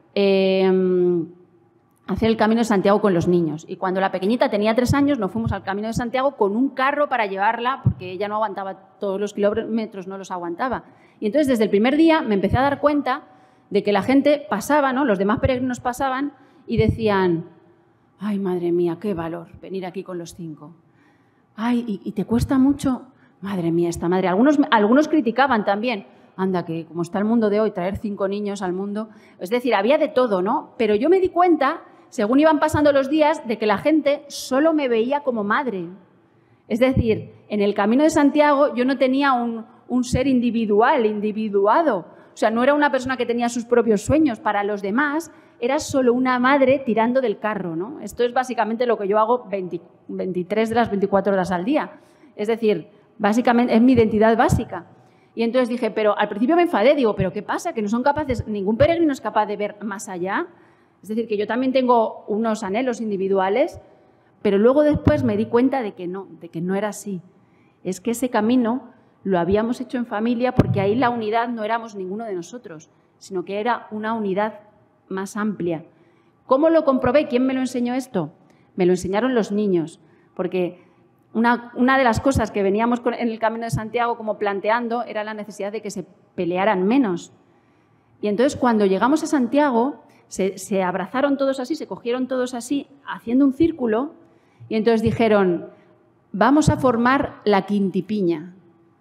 eh, hacer el Camino de Santiago con los niños. Y cuando la pequeñita tenía tres años, nos fuimos al Camino de Santiago con un carro para llevarla, porque ella no aguantaba todos los kilómetros, no los aguantaba. Y entonces, desde el primer día, me empecé a dar cuenta de que la gente pasaba, ¿no? Los demás peregrinos pasaban y decían, ay, madre mía, qué valor venir aquí con los cinco. Ay, ¿y, y te cuesta mucho? Madre mía, esta madre. Algunos, algunos criticaban también. Anda, que como está el mundo de hoy, traer cinco niños al mundo. Es decir, había de todo, ¿no? Pero yo me di cuenta, según iban pasando los días, de que la gente solo me veía como madre. Es decir, en el Camino de Santiago yo no tenía un, un ser individual, individuado. O sea, no era una persona que tenía sus propios sueños. Para los demás era solo una madre tirando del carro, ¿no? Esto es básicamente lo que yo hago veinte, veintitrés de las veinticuatro horas al día. Es decir, básicamente es mi identidad básica. Y entonces dije, pero al principio me enfadé, digo, ¿pero qué pasa? Que no son capaces, ningún peregrino es capaz de ver más allá. Es decir, que yo también tengo unos anhelos individuales, pero luego después me di cuenta de que no, de que no era así. Es que ese camino lo habíamos hecho en familia porque ahí la unidad no éramos ninguno de nosotros, sino que era una unidad más amplia. ¿Cómo lo comprobé? ¿Quién me lo enseñó esto? Me lo enseñaron los niños, porque una, una de las cosas que veníamos con, en el Camino de Santiago como planteando era la necesidad de que se pelearan menos. Y entonces cuando llegamos a Santiago se, se abrazaron todos así, se cogieron todos así, haciendo un círculo, y entonces dijeron, vamos a formar la quintipiña.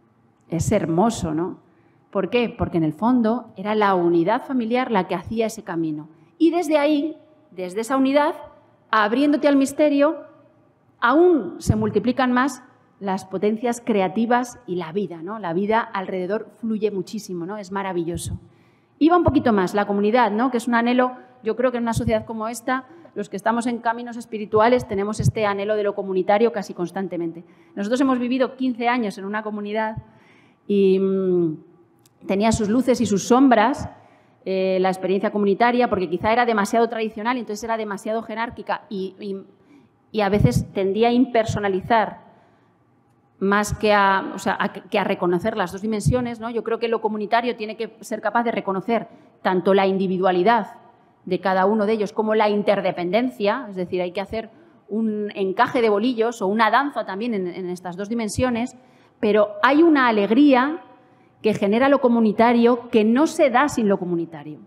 Es hermoso, ¿no? ¿Por qué? Porque en el fondo era la unidad familiar la que hacía ese camino. Y desde ahí, desde esa unidad, abriéndote al misterio, aún se multiplican más las potencias creativas y la vida, ¿no? La vida alrededor fluye muchísimo, ¿no? Es maravilloso. Iba un poquito más, la comunidad, ¿no? Que es un anhelo, yo creo que en una sociedad como esta, los que estamos en caminos espirituales tenemos este anhelo de lo comunitario casi constantemente. Nosotros hemos vivido quince años en una comunidad y mmm, tenía sus luces y sus sombras, eh, la experiencia comunitaria, porque quizá era demasiado tradicional y entonces era demasiado jerárquica y, y, y a veces tendía a impersonalizar más que a, o sea, a, que a reconocer las dos dimensiones, ¿no? Yo creo que lo comunitario tiene que ser capaz de reconocer tanto la individualidad de cada uno de ellos como la interdependencia, es decir, hay que hacer un encaje de bolillos o una danza también en, en estas dos dimensiones, pero hay una alegría que genera lo comunitario que no se da sin lo comunitario.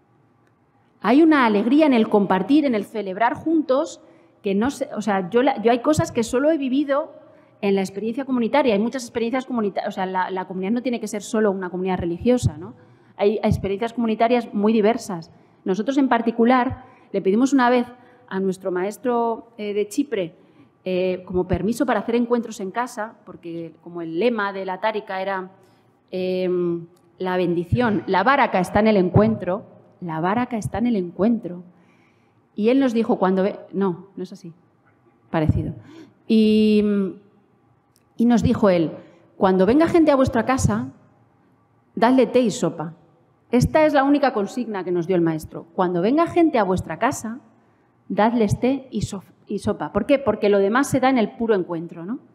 Hay una alegría en el compartir, en el celebrar juntos, que no se, o sea, yo, yo hay cosas que solo he vivido en la experiencia comunitaria. Hay muchas experiencias comunitarias, o sea, la, la comunidad no tiene que ser solo una comunidad religiosa, ¿no? Hay, hay experiencias comunitarias muy diversas. Nosotros en particular le pedimos una vez a nuestro maestro eh, de Chipre eh, como permiso para hacer encuentros en casa, porque como el lema de la tárica era eh, la bendición, la baraca está en el encuentro, la baraca está en el encuentro. Y él nos dijo cuando... Ve, no, no es así, parecido. Y, y nos dijo él, cuando venga gente a vuestra casa, dadle té y sopa. Esta es la única consigna que nos dio el maestro. Cuando venga gente a vuestra casa, dadles té y, so y sopa. ¿Por qué? Porque lo demás se da en el puro encuentro, ¿no?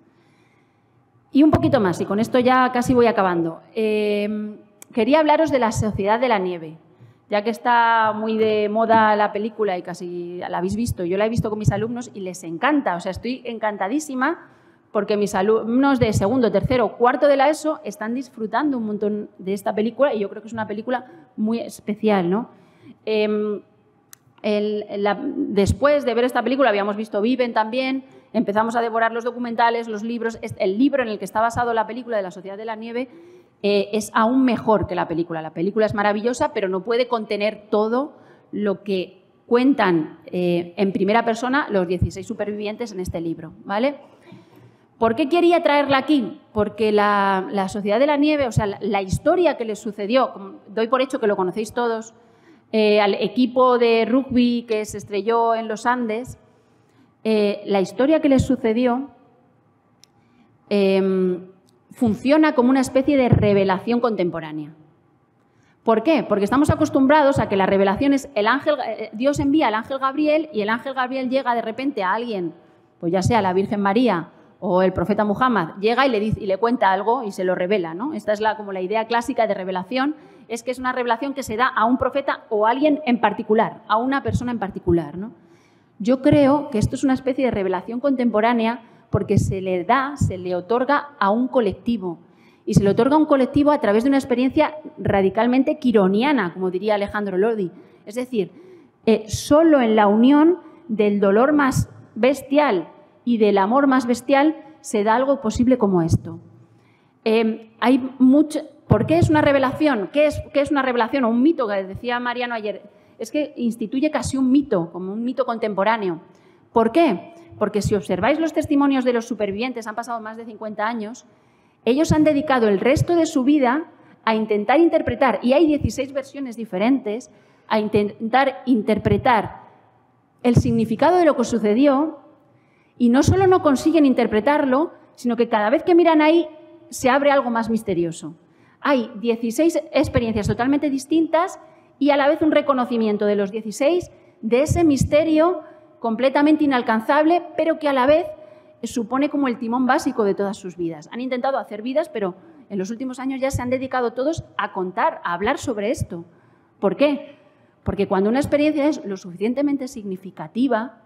Y un poquito más, y con esto ya casi voy acabando. Eh, quería hablaros de La Sociedad de la Nieve, ya que está muy de moda la película y casi la habéis visto. Yo la he visto con mis alumnos y les encanta. O sea, estoy encantadísima porque mis alumnos de segundo, tercero, cuarto de la ESO están disfrutando un montón de esta película y yo creo que es una película muy especial, ¿no? Eh, el, la, después de ver esta película habíamos visto Viven también, empezamos a devorar los documentales, los libros. El libro en el que está basado la película de La Sociedad de la Nieve eh, es aún mejor que la película. La película es maravillosa, pero no puede contener todo lo que cuentan eh, en primera persona los dieciséis supervivientes en este libro, ¿vale? ¿Por qué quería traerla aquí? Porque la, la Sociedad de la Nieve, o sea, la, la historia que les sucedió, doy por hecho que lo conocéis todos, eh, al equipo de rugby que se estrelló en los Andes, eh, la historia que les sucedió eh, funciona como una especie de revelación contemporánea. ¿Por qué? Porque estamos acostumbrados a que la revelación es el ángel, Dios envía al ángel Gabriel y el ángel Gabriel llega de repente a alguien, pues ya sea la Virgen María o el profeta Muhammad, llega y le, dice, y le cuenta algo y se lo revela, ¿no? Esta es la, como la idea clásica de revelación, es que es una revelación que se da a un profeta o a alguien en particular, a una persona en particular, ¿no? Yo creo que esto es una especie de revelación contemporánea porque se le da, se le otorga a un colectivo. Y se le otorga a un colectivo a través de una experiencia radicalmente quironiana, como diría Alejandro Lodi. Es decir, eh, solo en la unión del dolor más bestial y del amor más bestial se da algo posible como esto. Eh, hay mucho, ¿por qué es una revelación? ¿Qué es, qué es una revelación o un mito? Que decía Mariano ayer. Es que instituye casi un mito, como un mito contemporáneo. ¿Por qué? Porque si observáis los testimonios de los supervivientes, han pasado más de cincuenta años, ellos han dedicado el resto de su vida a intentar interpretar, y hay dieciséis versiones diferentes, a intentar interpretar el significado de lo que sucedió, y no solo no consiguen interpretarlo, sino que cada vez que miran ahí se abre algo más misterioso. Hay dieciséis experiencias totalmente distintas y a la vez un reconocimiento de los dieciséis de ese misterio completamente inalcanzable, pero que a la vez supone como el timón básico de todas sus vidas. Han intentado hacer vidas, pero en los últimos años ya se han dedicado todos a contar, a hablar sobre esto. ¿Por qué? Porque cuando una experiencia es lo suficientemente significativa,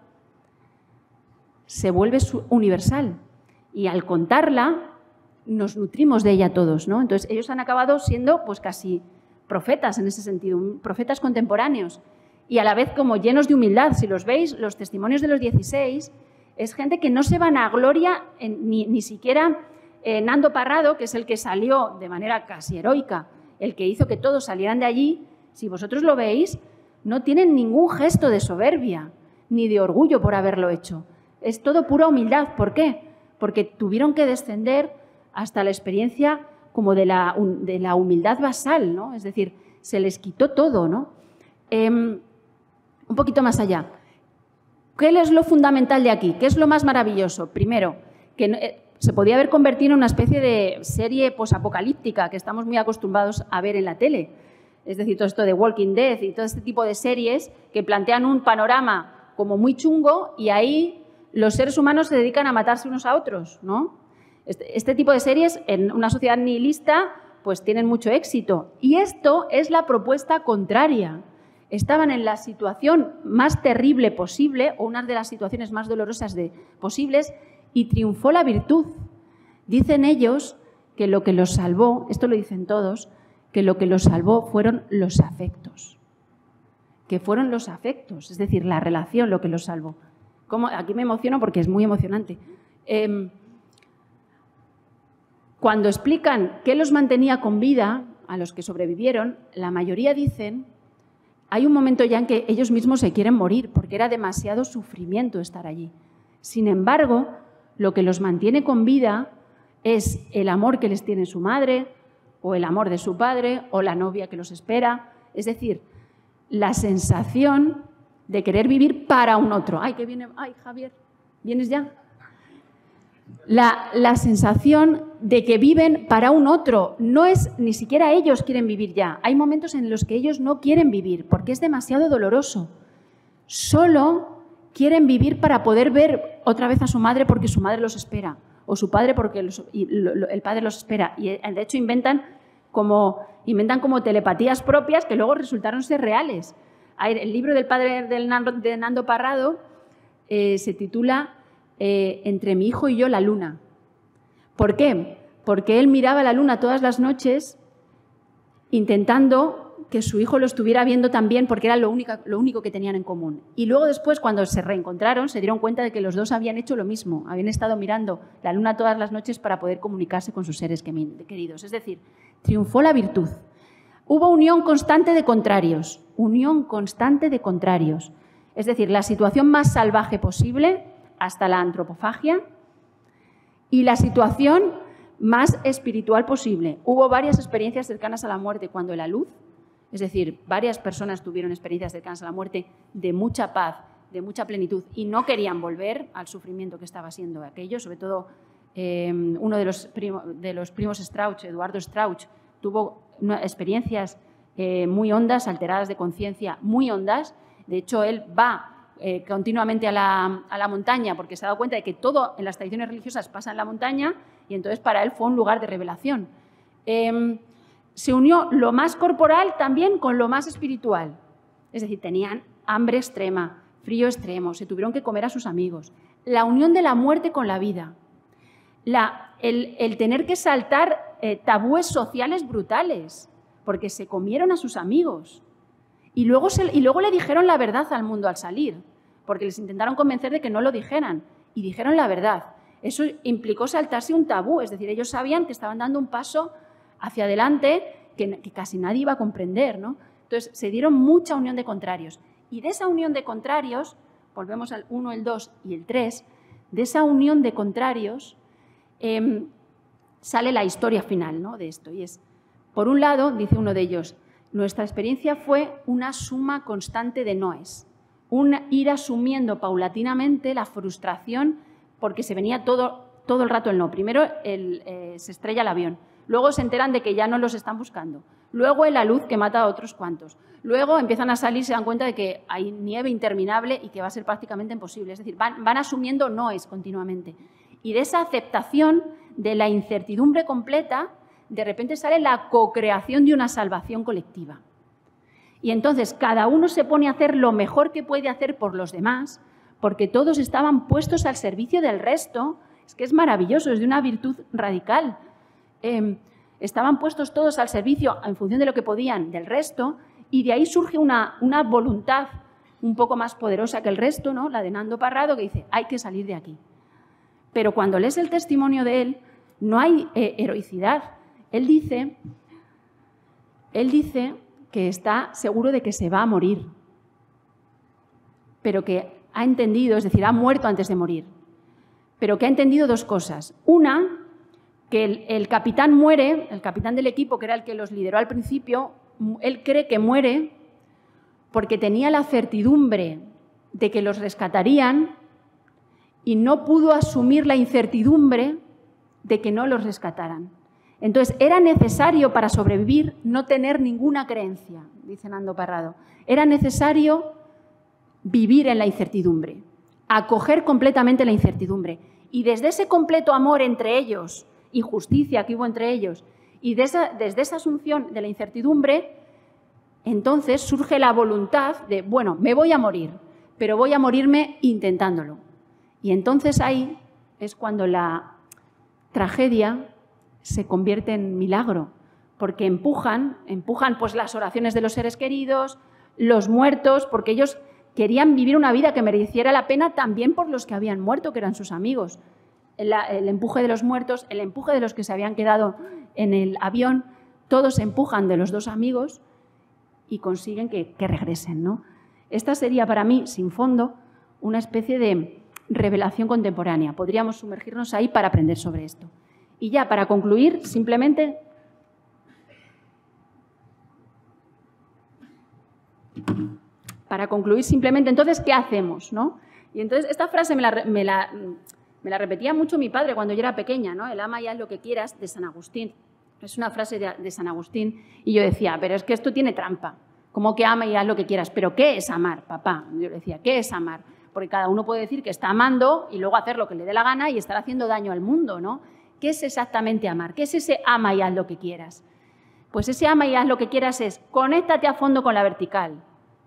se vuelve universal. Y al contarla, nos nutrimos de ella todos, ¿no? Entonces, ellos han acabado siendo pues casi profetas en ese sentido, profetas contemporáneos. Y a la vez como llenos de humildad. Si los veis, los testimonios de los dieciséis... es gente que no se van a gloria, en, ni, ni siquiera eh, Nando Parrado, que es el que salió de manera casi heroica, el que hizo que todos salieran de allí, si vosotros lo veis, no tienen ningún gesto de soberbia, ni de orgullo por haberlo hecho. Es todo pura humildad. ¿Por qué? Porque tuvieron que descender hasta la experiencia como de la, de la humildad basal, ¿no? Es decir, se les quitó todo, ¿no? Eh, un poquito más allá. ¿Qué es lo fundamental de aquí? ¿Qué es lo más maravilloso? Primero, que eh, se podía haber convertido en una especie de serie posapocalíptica que estamos muy acostumbrados a ver en la tele. Es decir, todo esto de Walking Dead y todo este tipo de series que plantean un panorama como muy chungo y ahí los seres humanos se dedican a matarse unos a otros, ¿no? Este, este tipo de series en una sociedad nihilista pues tienen mucho éxito. Y esto es la propuesta contraria. Estaban en la situación más terrible posible, o una de las situaciones más dolorosas de, posibles, y triunfó la virtud. Dicen ellos que lo que los salvó, esto lo dicen todos, que lo que los salvó fueron los afectos. Que fueron los afectos, es decir, la relación lo que los salvó. ¿Cómo? Aquí me emociono porque es muy emocionante. Eh, cuando explican qué los mantenía con vida, a los que sobrevivieron, la mayoría dicen... Hay un momento ya en que ellos mismos se quieren morir porque era demasiado sufrimiento estar allí. Sin embargo, lo que los mantiene con vida es el amor que les tiene su madre o el amor de su padre o la novia que los espera. Es decir, la sensación de querer vivir para un otro. Ay, que viene, ay, Javier, ¿vienes ya? La, la sensación de que viven para un otro. No es, ni siquiera ellos quieren vivir ya. Hay momentos en los que ellos no quieren vivir porque es demasiado doloroso. Solo quieren vivir para poder ver otra vez a su madre porque su madre los espera o su padre porque los, y lo, lo, el padre los espera. Y de hecho inventan como, inventan como telepatías propias que luego resultaron ser reales. El libro del padre del Nando, de Nando Parrado eh, se titula Eh, Entre mi hijo y yo la luna. ¿Por qué? Porque él miraba la luna todas las noches intentando que su hijo lo estuviera viendo también porque era lo único, lo único que tenían en común. Y luego después, cuando se reencontraron, se dieron cuenta de que los dos habían hecho lo mismo. Habían estado mirando la luna todas las noches para poder comunicarse con sus seres queridos. Es decir, triunfó la virtud. Hubo unión constante de contrarios. Unión constante de contrarios. Es decir, la situación más salvaje posible hasta la antropofagia, y la situación más espiritual posible. Hubo varias experiencias cercanas a la muerte cuando la luz, es decir, varias personas tuvieron experiencias cercanas a la muerte de mucha paz, de mucha plenitud, y no querían volver al sufrimiento que estaba siendo aquello, sobre todo eh, uno de los, primo, de los primos Strauch, Eduardo Strauch, tuvo una, experiencias eh, muy hondas, alteradas de conciencia muy hondas. De hecho, él va eh, continuamente a la, a la montaña porque se ha dado cuenta de que todo en las tradiciones religiosas pasa en la montaña y entonces para él fue un lugar de revelación. Eh, se unió lo más corporal también con lo más espiritual. Es decir, tenían hambre extrema, frío extremo, se tuvieron que comer a sus amigos. La unión de la muerte con la vida. La, el, el tener que saltar eh, tabúes sociales brutales, porque se comieron a sus amigos. Y luego, se, y luego le dijeron la verdad al mundo al salir, porque les intentaron convencer de que no lo dijeran, y dijeron la verdad. Eso implicó saltarse un tabú, es decir, ellos sabían que estaban dando un paso hacia adelante que, que casi nadie iba a comprender, ¿no? Entonces, se dieron mucha unión de contrarios. Y de esa unión de contrarios, volvemos al uno, el dos y el tres, de esa unión de contrarios eh, sale la historia final, ¿no?, de esto. Y es, por un lado, dice uno de ellos, nuestra experiencia fue una suma constante de noes, un ir asumiendo paulatinamente la frustración porque se venía todo, todo el rato el no. Primero el, eh, se estrella el avión, luego se enteran de que ya no los están buscando, luego la luz que mata a otros cuantos, luego empiezan a salir y se dan cuenta de que hay nieve interminable y que va a ser prácticamente imposible. Es decir, van, van asumiendo noes continuamente. Y de esa aceptación de la incertidumbre completa, de repente sale la co-creación de una salvación colectiva. Y entonces cada uno se pone a hacer lo mejor que puede hacer por los demás, porque todos estaban puestos al servicio del resto. Es que es maravilloso, es de una virtud radical. Eh, estaban puestos todos al servicio, en función de lo que podían, del resto, y de ahí surge una, una voluntad un poco más poderosa que el resto, ¿no?, la de Nando Parrado, que dice, hay que salir de aquí. Pero cuando lees el testimonio de él, no hay eh, heroicidad. Él dice, él dice que está seguro de que se va a morir, pero que ha entendido, es decir, ha muerto antes de morir, pero que ha entendido dos cosas. Una, que el, el capitán muere, el capitán del equipo, que era el que los lideró al principio, él cree que muere porque tenía la certidumbre de que los rescatarían y no pudo asumir la incertidumbre de que no los rescataran. Entonces, era necesario para sobrevivir no tener ninguna creencia, dice Nando Parrado. Era necesario vivir en la incertidumbre, acoger completamente la incertidumbre. Y desde ese completo amor entre ellos y justicia que hubo entre ellos, y de esa, desde esa asunción de la incertidumbre, entonces surge la voluntad de, bueno, me voy a morir, pero voy a morirme intentándolo. Y entonces ahí es cuando la tragedia se convierte en milagro, porque empujan, empujan pues las oraciones de los seres queridos, los muertos, porque ellos querían vivir una vida que mereciera la pena también por los que habían muerto, que eran sus amigos. El, el empuje de los muertos, el empuje de los que se habían quedado en el avión, todos empujan de los dos amigos y consiguen que, que regresen, ¿no? Esta sería para mí, sin fondo, una especie de revelación contemporánea. Podríamos sumergirnos ahí para aprender sobre esto. Y ya, para concluir, simplemente... Para concluir, simplemente, entonces, ¿qué hacemos, no? Y entonces, esta frase me la, me la, me la repetía mucho mi padre cuando yo era pequeña, ¿no? El ama y haz lo que quieras, de San Agustín. Es una frase de, de San Agustín. Y yo decía, pero es que esto tiene trampa. ¿Cómo que ama y haz lo que quieras? ¿Pero qué es amar, papá? Yo le decía, ¿qué es amar? Porque cada uno puede decir que está amando y luego hacer lo que le dé la gana y estar haciendo daño al mundo, ¿no? ¿Qué es exactamente amar? ¿Qué es ese ama y haz lo que quieras? Pues ese ama y haz lo que quieras es conéctate a fondo con la vertical.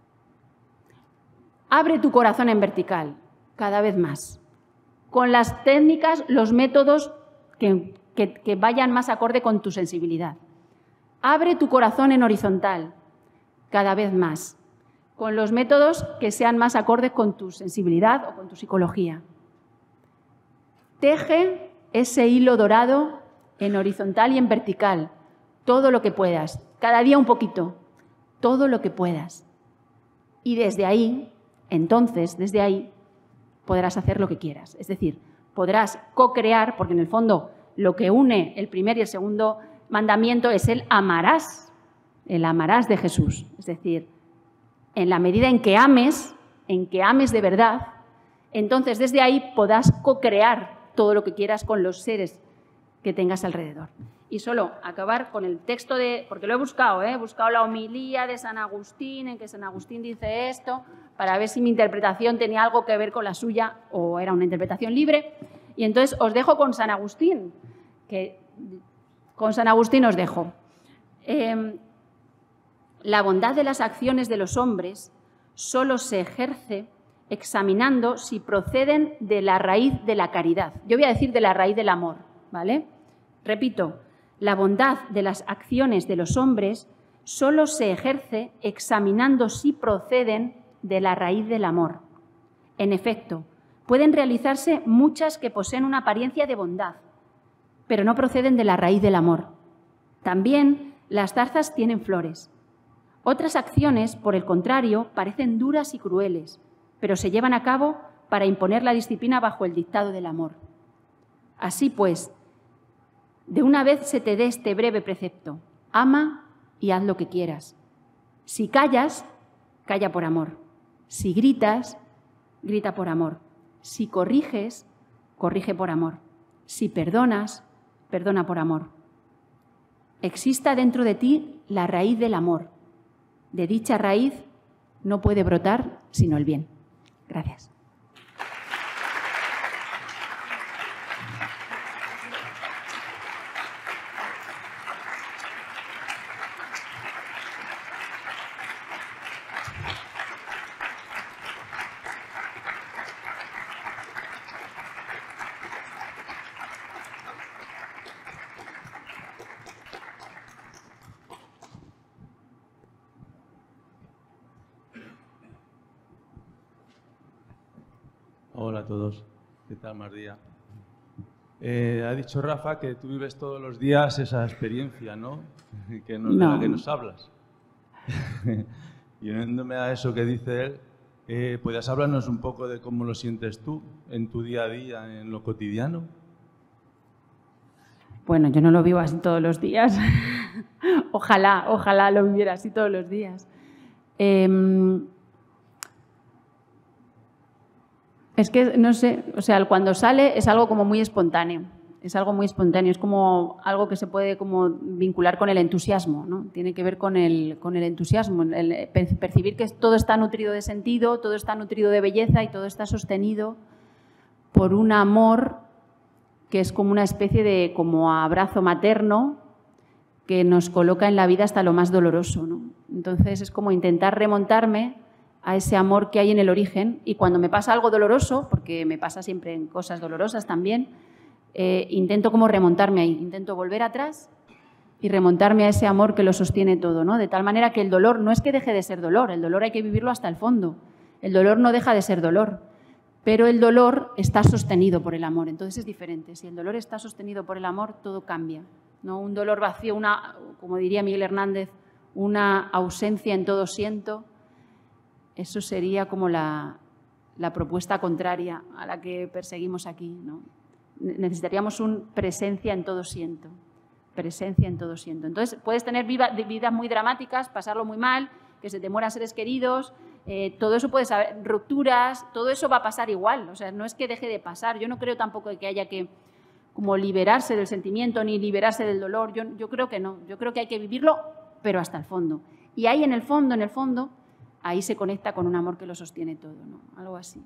Abre tu corazón en vertical, cada vez más. Con las técnicas, los métodos que, que, que vayan más acorde con tu sensibilidad. Abre tu corazón en horizontal, cada vez más. Con los métodos que sean más acordes con tu sensibilidad o con tu psicología. Teje ese hilo dorado en horizontal y en vertical, todo lo que puedas, cada día un poquito, todo lo que puedas. Y desde ahí, entonces, desde ahí, podrás hacer lo que quieras. Es decir, podrás co-crear, porque en el fondo lo que une el primer y el segundo mandamiento es el amarás, el amarás de Jesús. Es decir, en la medida en que ames, en que ames de verdad, entonces desde ahí podrás co-crear todo lo que quieras con los seres que tengas alrededor. Y solo acabar con el texto de, porque lo he buscado, ¿eh? he buscado la homilía de San Agustín, en que San Agustín dice esto, para ver si mi interpretación tenía algo que ver con la suya o era una interpretación libre. Y entonces os dejo con San Agustín, que con San Agustín os dejo. Eh, la bondad de las acciones de los hombres solo se ejerce examinando si proceden de la raíz de la caridad. Yo voy a decir de la raíz del amor, ¿vale? Repito, la bondad de las acciones de los hombres solo se ejerce examinando si proceden de la raíz del amor. En efecto, pueden realizarse muchas que poseen una apariencia de bondad, pero no proceden de la raíz del amor. También las zarzas tienen flores. Otras acciones, por el contrario, parecen duras y crueles, pero se llevan a cabo para imponer la disciplina bajo el dictado del amor. Así pues, de una vez se te dé este breve precepto: ama y haz lo que quieras. Si callas, calla por amor. Si gritas, grita por amor. Si corriges, corrige por amor. Si perdonas, perdona por amor. Exista dentro de ti la raíz del amor. De dicha raíz no puede brotar sino el bien. Gracias. Hola a todos. ¿Qué tal, María? Eh, ha dicho Rafa que tú vives todos los días esa experiencia, ¿no? Que no, No. de la que nos hablas. Y uniéndome a eso que dice él, eh, ¿puedes hablarnos un poco de cómo lo sientes tú en tu día a día, en lo cotidiano? Bueno, yo no lo vivo así todos los días. Ojalá, ojalá lo viviera así todos los días. Eh, es que, no sé, o sea, cuando sale es algo como muy espontáneo. Es algo muy espontáneo, es como algo que se puede como vincular con el entusiasmo, ¿no? Tiene que ver con el, con el entusiasmo, el percibir que todo está nutrido de sentido, todo está nutrido de belleza y todo está sostenido por un amor que es como una especie de como abrazo materno que nos coloca en la vida hasta lo más doloroso, ¿no? Entonces es como intentar remontarme a ese amor que hay en el origen, y cuando me pasa algo doloroso, porque me pasa siempre en cosas dolorosas también, eh, intento como remontarme ahí, intento volver atrás y remontarme a ese amor que lo sostiene todo, ¿no? De tal manera que el dolor no es que deje de ser dolor, el dolor hay que vivirlo hasta el fondo, el dolor no deja de ser dolor, pero el dolor está sostenido por el amor, entonces es diferente. Si el dolor está sostenido por el amor, todo cambia, ¿no? Un dolor vacío, una, como diría Miguel Hernández, una ausencia en todo siento. Eso sería como la, la propuesta contraria a la que perseguimos aquí, ¿no? Necesitaríamos un presencia en todo siento, presencia en todo siento. Entonces, puedes tener viva, vidas muy dramáticas, pasarlo muy mal, que se te mueran seres queridos, eh, todo eso puede saber, rupturas, todo eso va a pasar igual. O sea, no es que deje de pasar. Yo no creo tampoco que haya que como liberarse del sentimiento ni liberarse del dolor. Yo, yo creo que no. Yo creo que hay que vivirlo, pero hasta el fondo. Y ahí en el fondo, en el fondo, ahí se conecta con un amor que lo sostiene todo, ¿no? Algo así.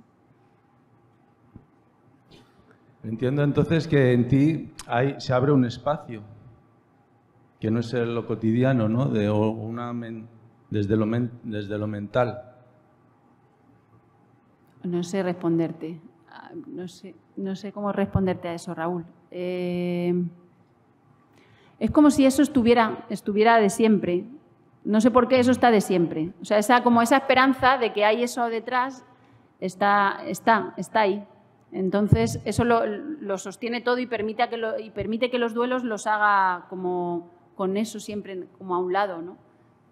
Entiendo entonces que en ti hay, se abre un espacio, que no es lo cotidiano, ¿no? De una men, desde, lo men, desde lo mental. No sé responderte. No sé, no sé cómo responderte a eso, Raúl. Eh, es como si eso estuviera, estuviera de siempre. No sé por qué eso está de siempre. O sea, esa, como esa esperanza de que hay eso detrás está, está, está ahí. Entonces, eso lo, lo sostiene todo y permite, que lo, y permite que los duelos los haga como con eso siempre como a un lado, ¿no?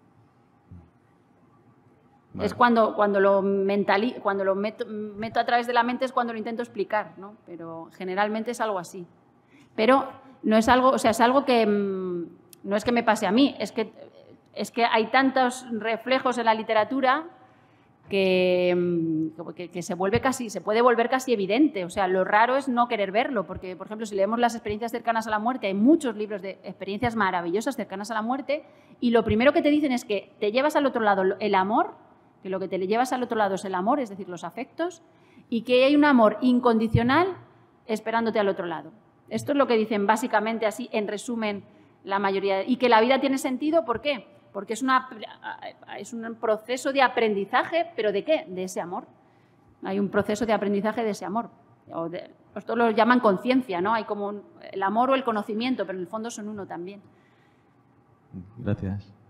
Vale. Es cuando, cuando lo, mentali, cuando lo meto, meto a través de la mente es cuando lo intento explicar, ¿no? Pero generalmente es algo así. Pero no es algo, o sea, es algo que no es que me pase a mí, es que, es que hay tantos reflejos en la literatura que, que, que se vuelve casi, se puede volver casi evidente. O sea, lo raro es no querer verlo, porque, por ejemplo, si leemos las experiencias cercanas a la muerte, hay muchos libros de experiencias maravillosas cercanas a la muerte, y lo primero que te dicen es que te llevas al otro lado el amor, que lo que te llevas al otro lado es el amor, es decir, los afectos, y que hay un amor incondicional esperándote al otro lado. Esto es lo que dicen básicamente así, en resumen, la mayoría. Y que la vida tiene sentido, ¿por qué? Porque es, una, es un proceso de aprendizaje, ¿pero de qué? De ese amor. Hay un proceso de aprendizaje de ese amor. O de, esto lo llaman conciencia, ¿no? Hay como un, el amor o el conocimiento, pero en el fondo son uno también. Gracias.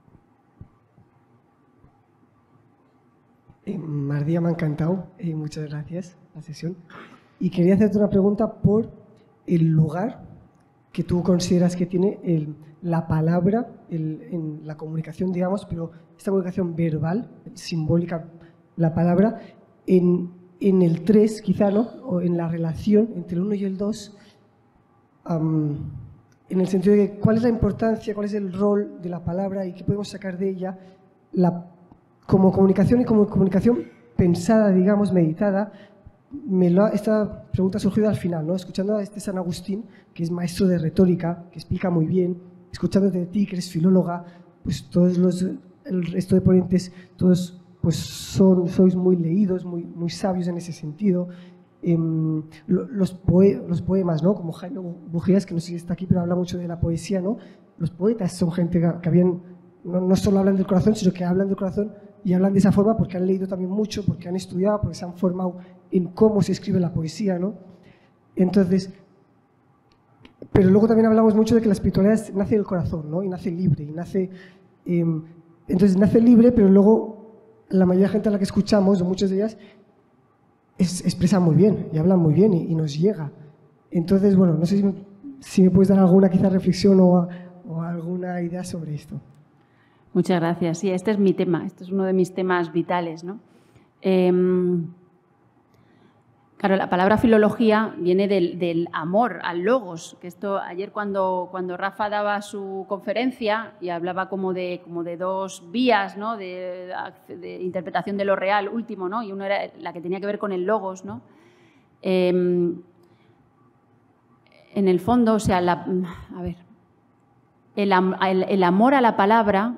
Eh, Mardía, me ha encantado. Eh, muchas gracias la sesión. Y quería hacerte una pregunta por el lugar que tú consideras que tiene el, la palabra el, en la comunicación, digamos, pero esta comunicación verbal, simbólica, la palabra, en, en el tres, quizá, ¿no? O en la relación entre el uno y el dos, um, en el sentido de cuál es la importancia, cuál es el rol de la palabra y qué podemos sacar de ella la, como comunicación y como comunicación pensada, digamos, meditada. Me lo ha, esta pregunta ha surgido al final, ¿no? Escuchando a este San Agustín, que es maestro de retórica, que explica muy bien, escuchándote de ti, que eres filóloga, pues todos los, el resto de ponentes, todos pues son, sois muy leídos, muy, muy sabios en ese sentido. Eh, los, poe, los poemas, ¿no? Como Jaime Bujías, que no sé si está aquí, pero habla mucho de la poesía, ¿no? Los poetas son gente que, que habían, no, no solo hablan del corazón, sino que hablan del corazón y hablan de esa forma porque han leído también mucho, porque han estudiado, porque se han formado en cómo se escribe la poesía, ¿no? Entonces, pero luego también hablamos mucho de que la espiritualidad nace del corazón, ¿no? Y nace libre, y nace... Eh, entonces nace libre, pero luego la mayoría de gente a la que escuchamos, o muchas de ellas, es, expresan muy bien, y hablan muy bien, y, y nos llega. Entonces, bueno, no sé si me, si me puedes dar alguna quizá reflexión o, o alguna idea sobre esto. Muchas gracias. Sí, este es mi tema, este es uno de mis temas vitales, ¿no? Eh, claro, la palabra filología viene del, del amor al logos, que esto ayer cuando, cuando Rafa daba su conferencia y hablaba como de, como de dos vías, ¿no? de, de interpretación de lo real último, ¿no? Y una era la que tenía que ver con el logos, ¿no? Eh, en el fondo, o sea, la, a ver, el, el, el amor a la palabra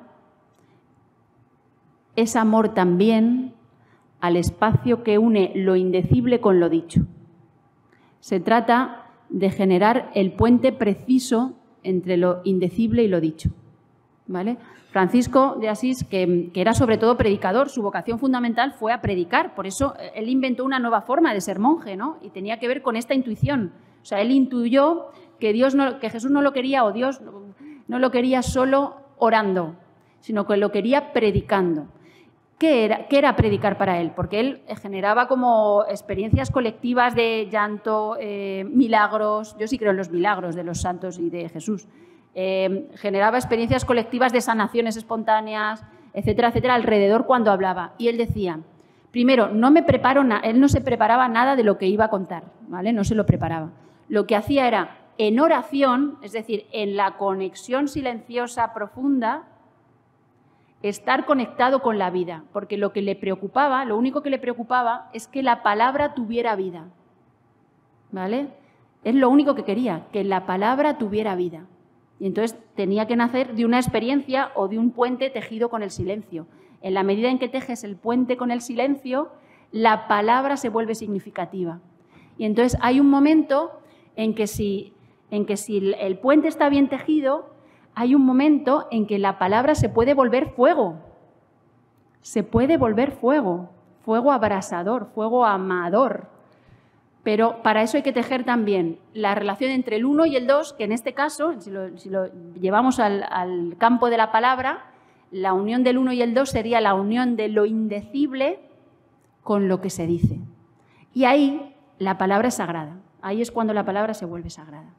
es amor también al espacio que une lo indecible con lo dicho. Se trata de generar el puente preciso entre lo indecible y lo dicho, ¿vale? Francisco de Asís, que, que era sobre todo predicador, su vocación fundamental fue a predicar, por eso él inventó una nueva forma de ser monje, ¿no? Y tenía que ver con esta intuición. O sea, él intuyó que, Dios no, que Jesús no lo quería, o Dios no lo quería solo orando, sino que lo quería predicando. ¿Qué era, ¿Qué era predicar para él? Porque él generaba como experiencias colectivas de llanto, eh, milagros. Yo sí creo en los milagros de los santos y de Jesús. Eh, generaba experiencias colectivas de sanaciones espontáneas, etcétera, etcétera, alrededor cuando hablaba. Y él decía, primero, no me preparo na- él no se preparaba nada de lo que iba a contar, ¿vale? No se lo preparaba. Lo que hacía era, en oración, es decir, en la conexión silenciosa profunda, estar conectado con la vida, porque lo que le preocupaba, lo único que le preocupaba es que la palabra tuviera vida, ¿vale? Es lo único que quería, que la palabra tuviera vida. Y entonces tenía que nacer de una experiencia o de un puente tejido con el silencio. En la medida en que tejes el puente con el silencio, la palabra se vuelve significativa. Y entonces hay un momento en que si, en que si el puente está bien tejido, hay un momento en que la palabra se puede volver fuego, se puede volver fuego, fuego abrasador, fuego amador. Pero para eso hay que tejer también la relación entre el uno y el dos, que en este caso, si lo, si lo llevamos al, al campo de la palabra, la unión del uno y el dos sería la unión de lo indecible con lo que se dice. Y ahí la palabra es sagrada, ahí es cuando la palabra se vuelve sagrada.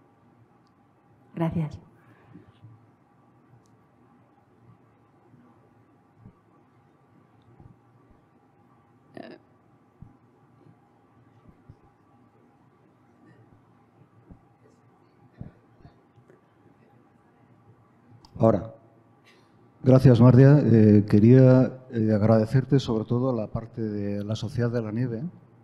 Gracias. Ahora, Gracias, Mardia. Eh, quería eh, agradecerte sobre todo la parte de la Sociedad de la Nieve,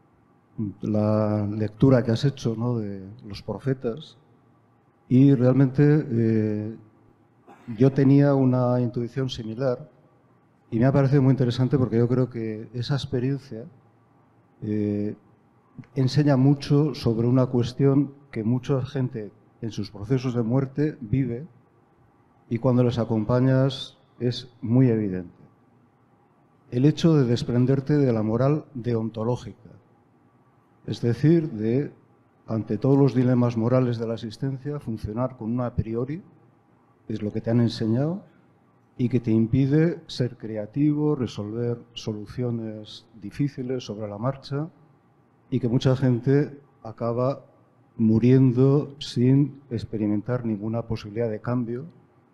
la lectura que has hecho, ¿no?, de los profetas, y realmente eh, yo tenía una intuición similar y me ha parecido muy interesante porque yo creo que esa experiencia eh, enseña mucho sobre una cuestión que mucha gente en sus procesos de muerte vive y cuando les acompañas es muy evidente. El hecho de desprenderte de la moral deontológica, es decir, de, ante todos los dilemas morales de la existencia, funcionar con una a priori, es lo que te han enseñado, y que te impide ser creativo, resolver soluciones difíciles sobre la marcha, y que mucha gente acaba muriendo sin experimentar ninguna posibilidad de cambio.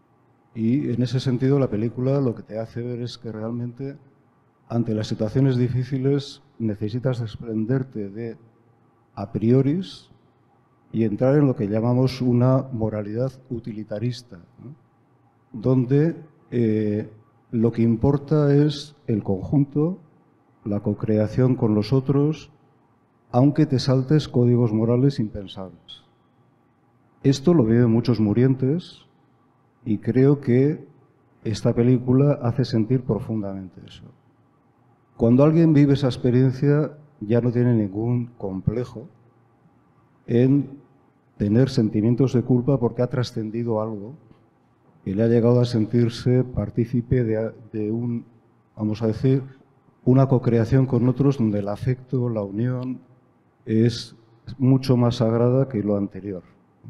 Y en ese sentido la película lo que te hace ver es que realmente ante las situaciones difíciles necesitas desprenderte de a prioris y entrar en lo que llamamos una moralidad utilitarista, ¿no?, donde eh, lo que importa es el conjunto, la cocreación con los otros, aunque te saltes códigos morales impensables. Esto lo viven muchos murientes y creo que esta película hace sentir profundamente eso. Cuando alguien vive esa experiencia ya no tiene ningún complejo en tener sentimientos de culpa porque ha trascendido algo y le ha llegado a sentirse partícipe de, de un, vamos a decir, una cocreación con otros donde el afecto, la unión, es mucho más sagrada que lo anterior.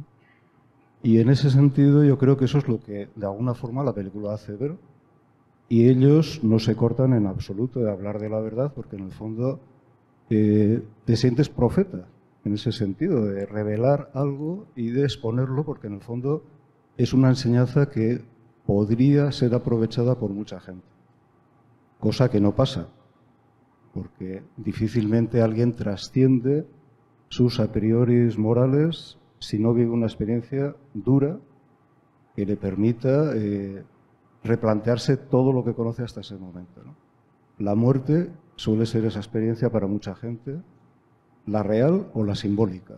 Y en ese sentido yo creo que eso es lo que de alguna forma la película hace ver, y ellos no se cortan en absoluto de hablar de la verdad porque en el fondo eh, te sientes profeta en ese sentido, de revelar algo y de exponerlo porque en el fondo es una enseñanza que podría ser aprovechada por mucha gente, cosa que no pasa, porque difícilmente alguien trasciende sus a priori morales si no vive una experiencia dura que le permita eh, replantearse todo lo que conoce hasta ese momento, ¿no? La muerte suele ser esa experiencia para mucha gente, la real o la simbólica.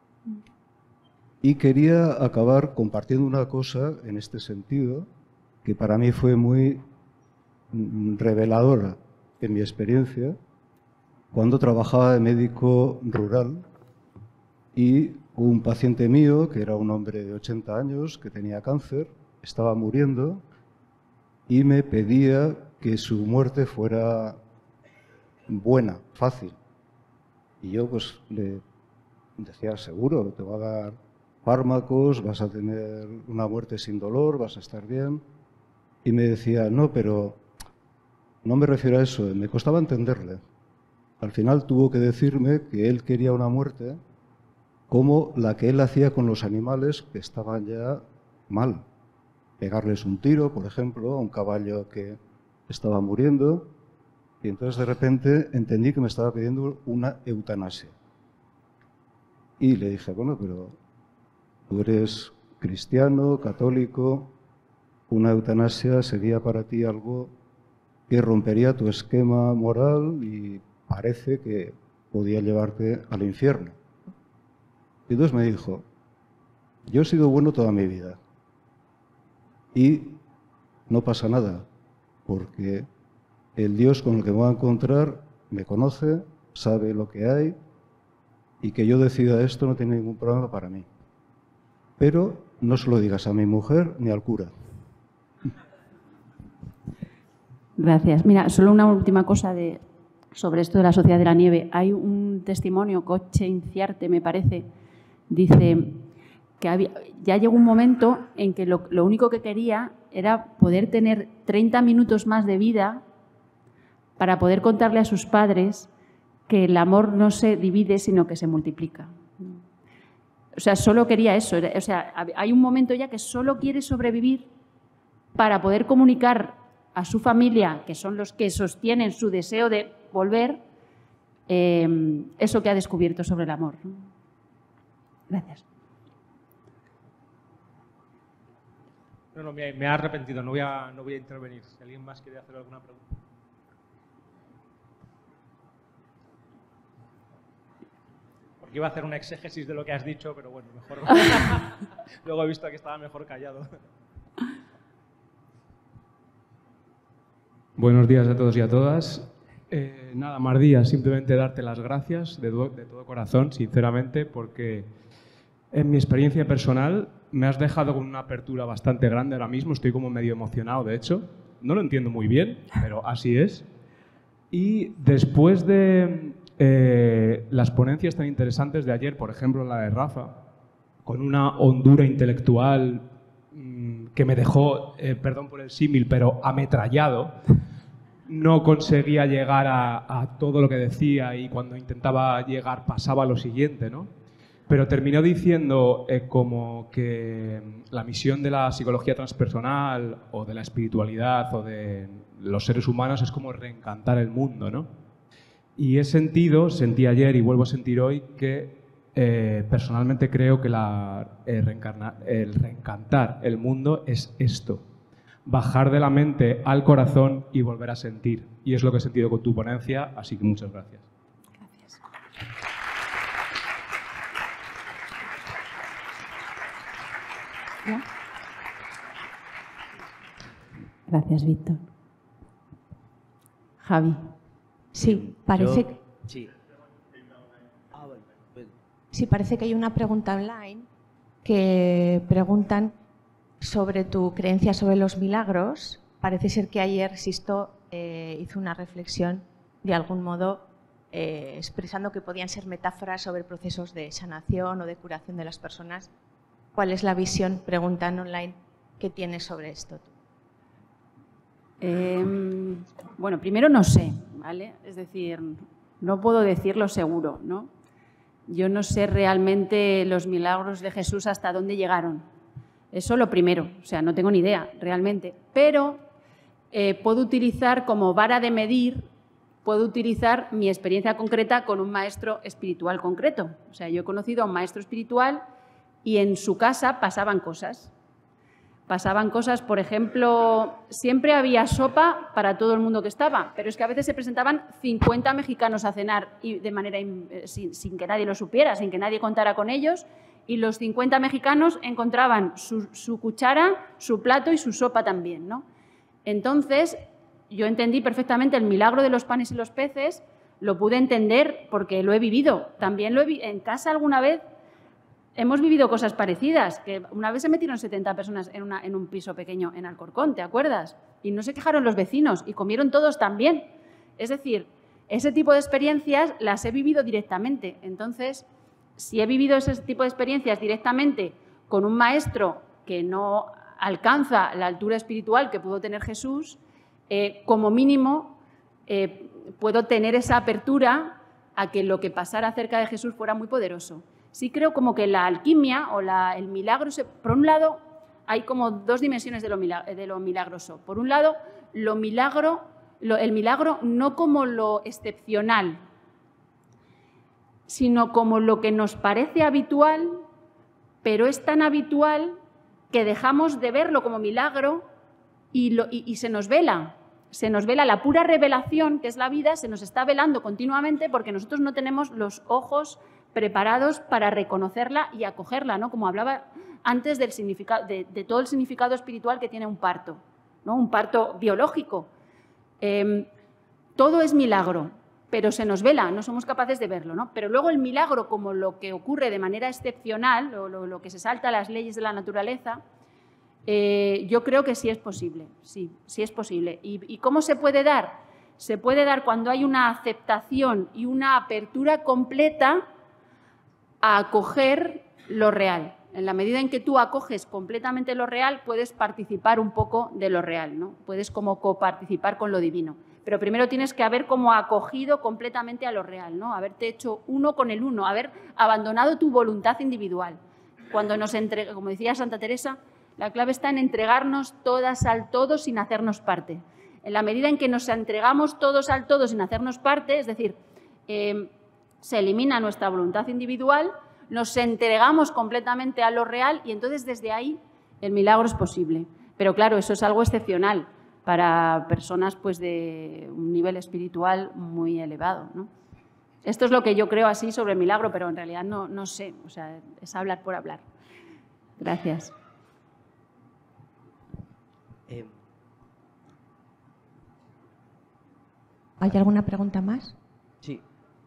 Y quería acabar compartiendo una cosa en este sentido que para mí fue muy reveladora en mi experiencia cuando trabajaba de médico rural y un paciente mío, que era un hombre de ochenta años, que tenía cáncer, estaba muriendo y me pedía que su muerte fuera buena, fácil. Y yo pues le decía, seguro, te va a dar fármacos, vas a tener una muerte sin dolor, vas a estar bien. Y me decía, no, pero no me refiero a eso, me costaba entenderle. Al final tuvo que decirme que él quería una muerte como la que él hacía con los animales que estaban ya mal. Pegarles un tiro, por ejemplo, a un caballo que estaba muriendo. Y entonces de repente entendí que me estaba pidiendo una eutanasia. Y le dije, bueno, pero tú eres cristiano, católico, una eutanasia sería para ti algo que rompería tu esquema moral y parece que podía llevarte al infierno. Y entonces me dijo, yo he sido bueno toda mi vida y no pasa nada, porque el Dios con el que me voy a encontrar me conoce, sabe lo que hay y que yo decida esto no tiene ningún problema para mí. Pero no se lo digas a mi mujer ni al cura. Gracias. Mira, solo una última cosa de, sobre esto de la Sociedad de la Nieve. Hay un testimonio, Coche Inciarte, me parece, dice que había, ya llegó un momento en que lo, lo único que quería era poder tener treinta minutos más de vida para poder contarle a sus padres que el amor no se divide, sino que se multiplica. O sea, solo quería eso. O sea, hay un momento ya que solo quiere sobrevivir para poder comunicar a su familia, que son los que sostienen su deseo de volver, eh, eso que ha descubierto sobre el amor. Gracias. No, no, me, me ha arrepentido, no voy, a, no voy a intervenir. Si alguien más quiere hacer alguna pregunta. Porque iba a hacer una exégesis de lo que has dicho, pero bueno, mejor. Luego he visto que estaba mejor callado. Buenos días a todos y a todas. Eh, nada, Mardía, simplemente darte las gracias de, de todo corazón, sinceramente, porque en mi experiencia personal me has dejado con una apertura bastante grande ahora mismo. Estoy como medio emocionado, de hecho. No lo entiendo muy bien, pero así es. Y después de eh, las ponencias tan interesantes de ayer, por ejemplo la de Rafa, con una hondura intelectual mmm, que me dejó, eh, perdón por el símil, pero ametrallado. No conseguía llegar a, a todo lo que decía y cuando intentaba llegar pasaba lo siguiente, ¿no? Pero terminó diciendo eh, como que la misión de la psicología transpersonal o de la espiritualidad o de los seres humanos es como reencantar el mundo, ¿no? Y he sentido, sentí ayer y vuelvo a sentir hoy que eh, personalmente creo que la, eh, reencarnar, el reencantar el mundo es esto. Bajar de la mente al corazón y volver a sentir. Y es lo que he sentido con tu ponencia, así que muchas gracias. Gracias. ¿Ya? Gracias, Víctor. Javi. Sí, parece Yo, que... sí. Ah, bueno, bueno. Sí, parece que hay una pregunta online que preguntan sobre tu creencia sobre los milagros. Parece ser que ayer Sisto eh, hizo una reflexión, de algún modo, eh, expresando que podían ser metáforas sobre procesos de sanación o de curación de las personas. ¿Cuál es la visión, preguntan online, que tienes sobre esto tú? Eh, bueno, primero no sé, ¿vale? Es decir, no puedo decirlo seguro, ¿no? Yo no sé realmente los milagros de Jesús hasta dónde llegaron. Eso lo primero, o sea, no tengo ni idea realmente. Pero eh, puedo utilizar como vara de medir, puedo utilizar mi experiencia concreta con un maestro espiritual concreto. O sea, yo he conocido a un maestro espiritual y en su casa pasaban cosas. Pasaban cosas, por ejemplo, siempre había sopa para todo el mundo que estaba, pero es que a veces se presentaban cincuenta mexicanos a cenar y de manera sin, sin que nadie lo supiera, sin que nadie contara con ellos, y los cincuenta mexicanos encontraban su, su cuchara, su plato y su sopa también, ¿no? Entonces, yo entendí perfectamente el milagro de los panes y los peces, lo pude entender porque lo he vivido. También lo he vivido en casa alguna vez. Hemos vivido cosas parecidas, que una vez se metieron setenta personas en, una, en un piso pequeño en Alcorcón, ¿te acuerdas? Y no se quejaron los vecinos y comieron todos también. Es decir, ese tipo de experiencias las he vivido directamente. Entonces, si he vivido ese tipo de experiencias directamente con un maestro que no alcanza la altura espiritual que pudo tener Jesús, eh, como mínimo eh, puedo tener esa apertura a que lo que pasara acerca de Jesús fuera muy poderoso. Sí creo como que la alquimia o la, el milagro, se, por un lado, hay como dos dimensiones de lo, de lo milagroso. Por un lado, lo milagro, lo, el milagro no como lo excepcional, sino como lo que nos parece habitual, pero es tan habitual que dejamos de verlo como milagro y, lo, y, y se nos vela. Se nos vela la pura revelación, que es la vida, se nos está velando continuamente porque nosotros no tenemos los ojos preparados para reconocerla y acogerla, ¿no? Como hablaba antes del significado, de, de todo el significado espiritual que tiene un parto, ¿no? Un parto biológico. Eh, todo es milagro, pero se nos vela, no somos capaces de verlo, ¿no? Pero luego el milagro, como lo que ocurre de manera excepcional, o lo, lo que se salta a las leyes de la naturaleza, eh, yo creo que sí es posible, sí, sí es posible. ¿Y, y cómo se puede dar? Se puede dar cuando hay una aceptación y una apertura completa a acoger lo real. En la medida en que tú acoges completamente lo real, puedes participar un poco de lo real, ¿no? Puedes como coparticipar con lo divino. Pero primero tienes que haber como acogido completamente a lo real, ¿no? Haberte hecho uno con el uno, haber abandonado tu voluntad individual. Cuando nos entrega, como decía Santa Teresa, la clave está en entregarnos todas al todo sin hacernos parte. En la medida en que nos entregamos todos al todo sin hacernos parte, es decir, eh, se elimina nuestra voluntad individual, nos entregamos completamente a lo real y entonces desde ahí el milagro es posible. Pero claro, eso es algo excepcional para personas pues, de un nivel espiritual muy elevado, ¿no? Esto es lo que yo creo así sobre el milagro, pero en realidad no, no sé, o sea, es hablar por hablar. Gracias. Eh. ¿Hay alguna pregunta más? Sí.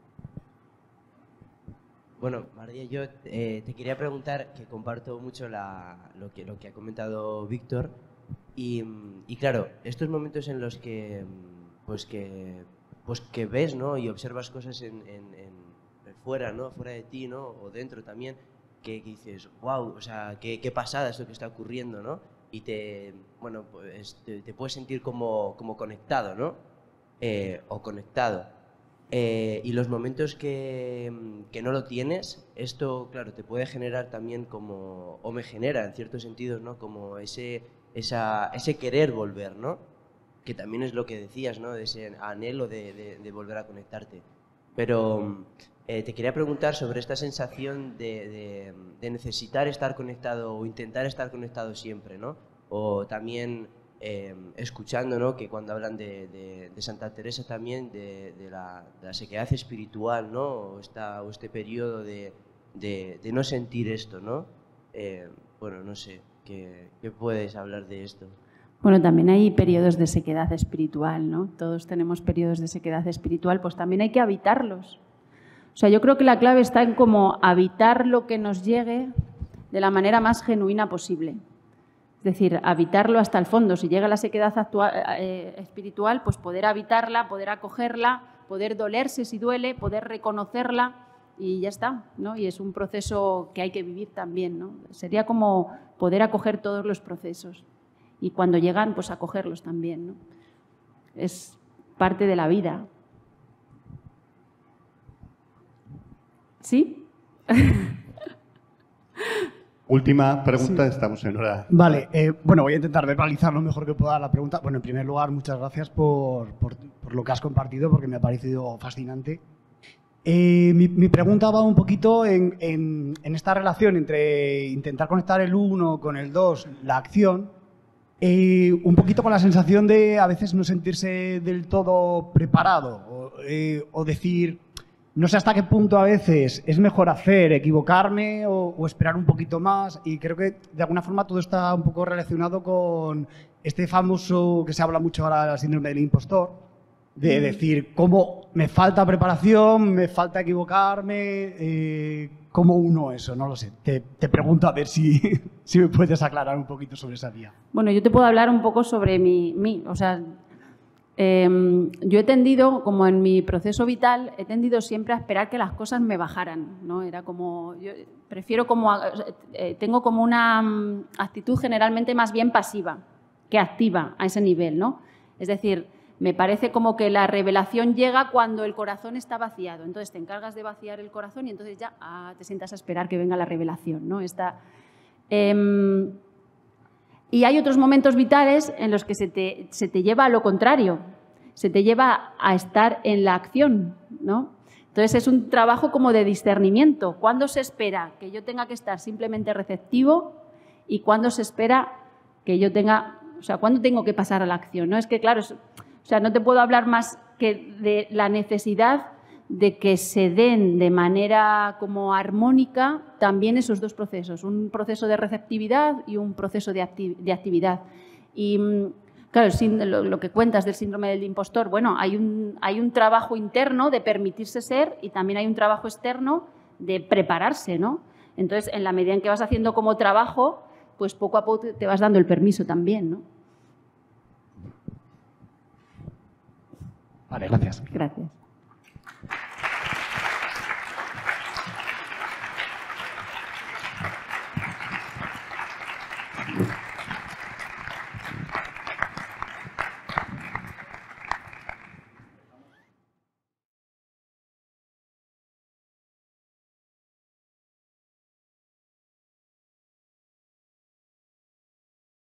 Bueno, María, yo eh, te quería preguntar, que comparto mucho la, lo, que, lo que ha comentado Víctor, y, y claro, estos momentos en los que, pues que, pues que ves, ¿no? Y observas cosas en, en, en fuera, ¿no? Fuera de ti, ¿no? O dentro también, que, que dices, wow, o sea, qué, qué pasada esto que está ocurriendo, ¿no? Y te, bueno, pues te, te puedes sentir como, como conectado, ¿no? Eh, o conectado. Eh, y los momentos que, que no lo tienes, esto, claro, te puede generar también como, o me genera en ciertos sentidos, ¿no? Como ese, esa, ese querer volver, ¿no? Que también es lo que decías, ¿no? De ese anhelo de, de, de volver a conectarte. Pero eh, te quería preguntar sobre esta sensación de, de, de necesitar estar conectado o intentar estar conectado siempre, ¿no? O también eh, escuchando, ¿no? Que cuando hablan de, de, de Santa Teresa también, de, de, la, de la sequedad espiritual, ¿no? O, esta, o este periodo de, de, de no sentir esto, ¿no? Eh, bueno, no sé, ¿qué, qué puedes hablar de esto? Bueno, también hay periodos de sequedad espiritual, ¿no? Todos tenemos periodos de sequedad espiritual, pues también hay que habitarlos. O sea, yo creo que la clave está en cómo habitar lo que nos llegue de la manera más genuina posible. Es decir, habitarlo hasta el fondo. Si llega la sequedad actual, eh, espiritual, pues poder habitarla, poder acogerla, poder dolerse si duele, poder reconocerla y ya está, ¿no? Y es un proceso que hay que vivir también, ¿no? Sería como poder acoger todos los procesos. Y cuando llegan, pues acogerlos también, ¿no? Es parte de la vida. ¿Sí? Última pregunta, sí. Estamos en hora. Vale, eh, bueno, voy a intentar verbalizar lo mejor que pueda la pregunta. Bueno, en primer lugar, muchas gracias por, por, por lo que has compartido, porque me ha parecido fascinante. Eh, mi, mi pregunta va un poquito en, en, en esta relación entre intentar conectar el uno con el dos, la acción, eh, un poquito con la sensación de a veces no sentirse del todo preparado o, eh, o decir, no sé hasta qué punto a veces es mejor hacer, equivocarme o, o esperar un poquito más, y creo que de alguna forma todo está un poco relacionado con este famoso que se habla mucho ahora, el síndrome del impostor, de decir cómo me falta preparación, me falta equivocarme, eh, cómo uno eso, no lo sé. Te, te pregunto a ver si, si me puedes aclarar un poquito sobre esa vía. Bueno, yo te puedo hablar un poco sobre mi, mi o sea, eh, yo he tendido, como en mi proceso vital, he tendido siempre a esperar que las cosas me bajaran, ¿no? Era como, yo prefiero como, eh, tengo como una um, actitud generalmente más bien pasiva que activa a ese nivel, ¿no? Es decir, me parece como que la revelación llega cuando el corazón está vaciado. Entonces te encargas de vaciar el corazón y entonces ya ah, te sientas a esperar que venga la revelación, ¿no? Esta, eh, y hay otros momentos vitales en los que se te, se te lleva a lo contrario, se te lleva a estar en la acción, ¿no? Entonces es un trabajo como de discernimiento. ¿Cuándo se espera que yo tenga que estar simplemente receptivo y cuándo se espera que yo tenga, o sea, cuándo tengo que pasar a la acción, ¿no? Es que claro, es, o sea, no te puedo hablar más que de la necesidad de que se den de manera como armónica también esos dos procesos, un proceso de receptividad y un proceso de, acti de actividad. Y claro, lo, lo que cuentas del síndrome del impostor, bueno, hay un, hay un trabajo interno de permitirse ser y también hay un trabajo externo de prepararse, ¿no? Entonces, en la medida en que vas haciendo como trabajo, pues poco a poco te vas dando el permiso también, ¿no? Vale, gracias. Gracias.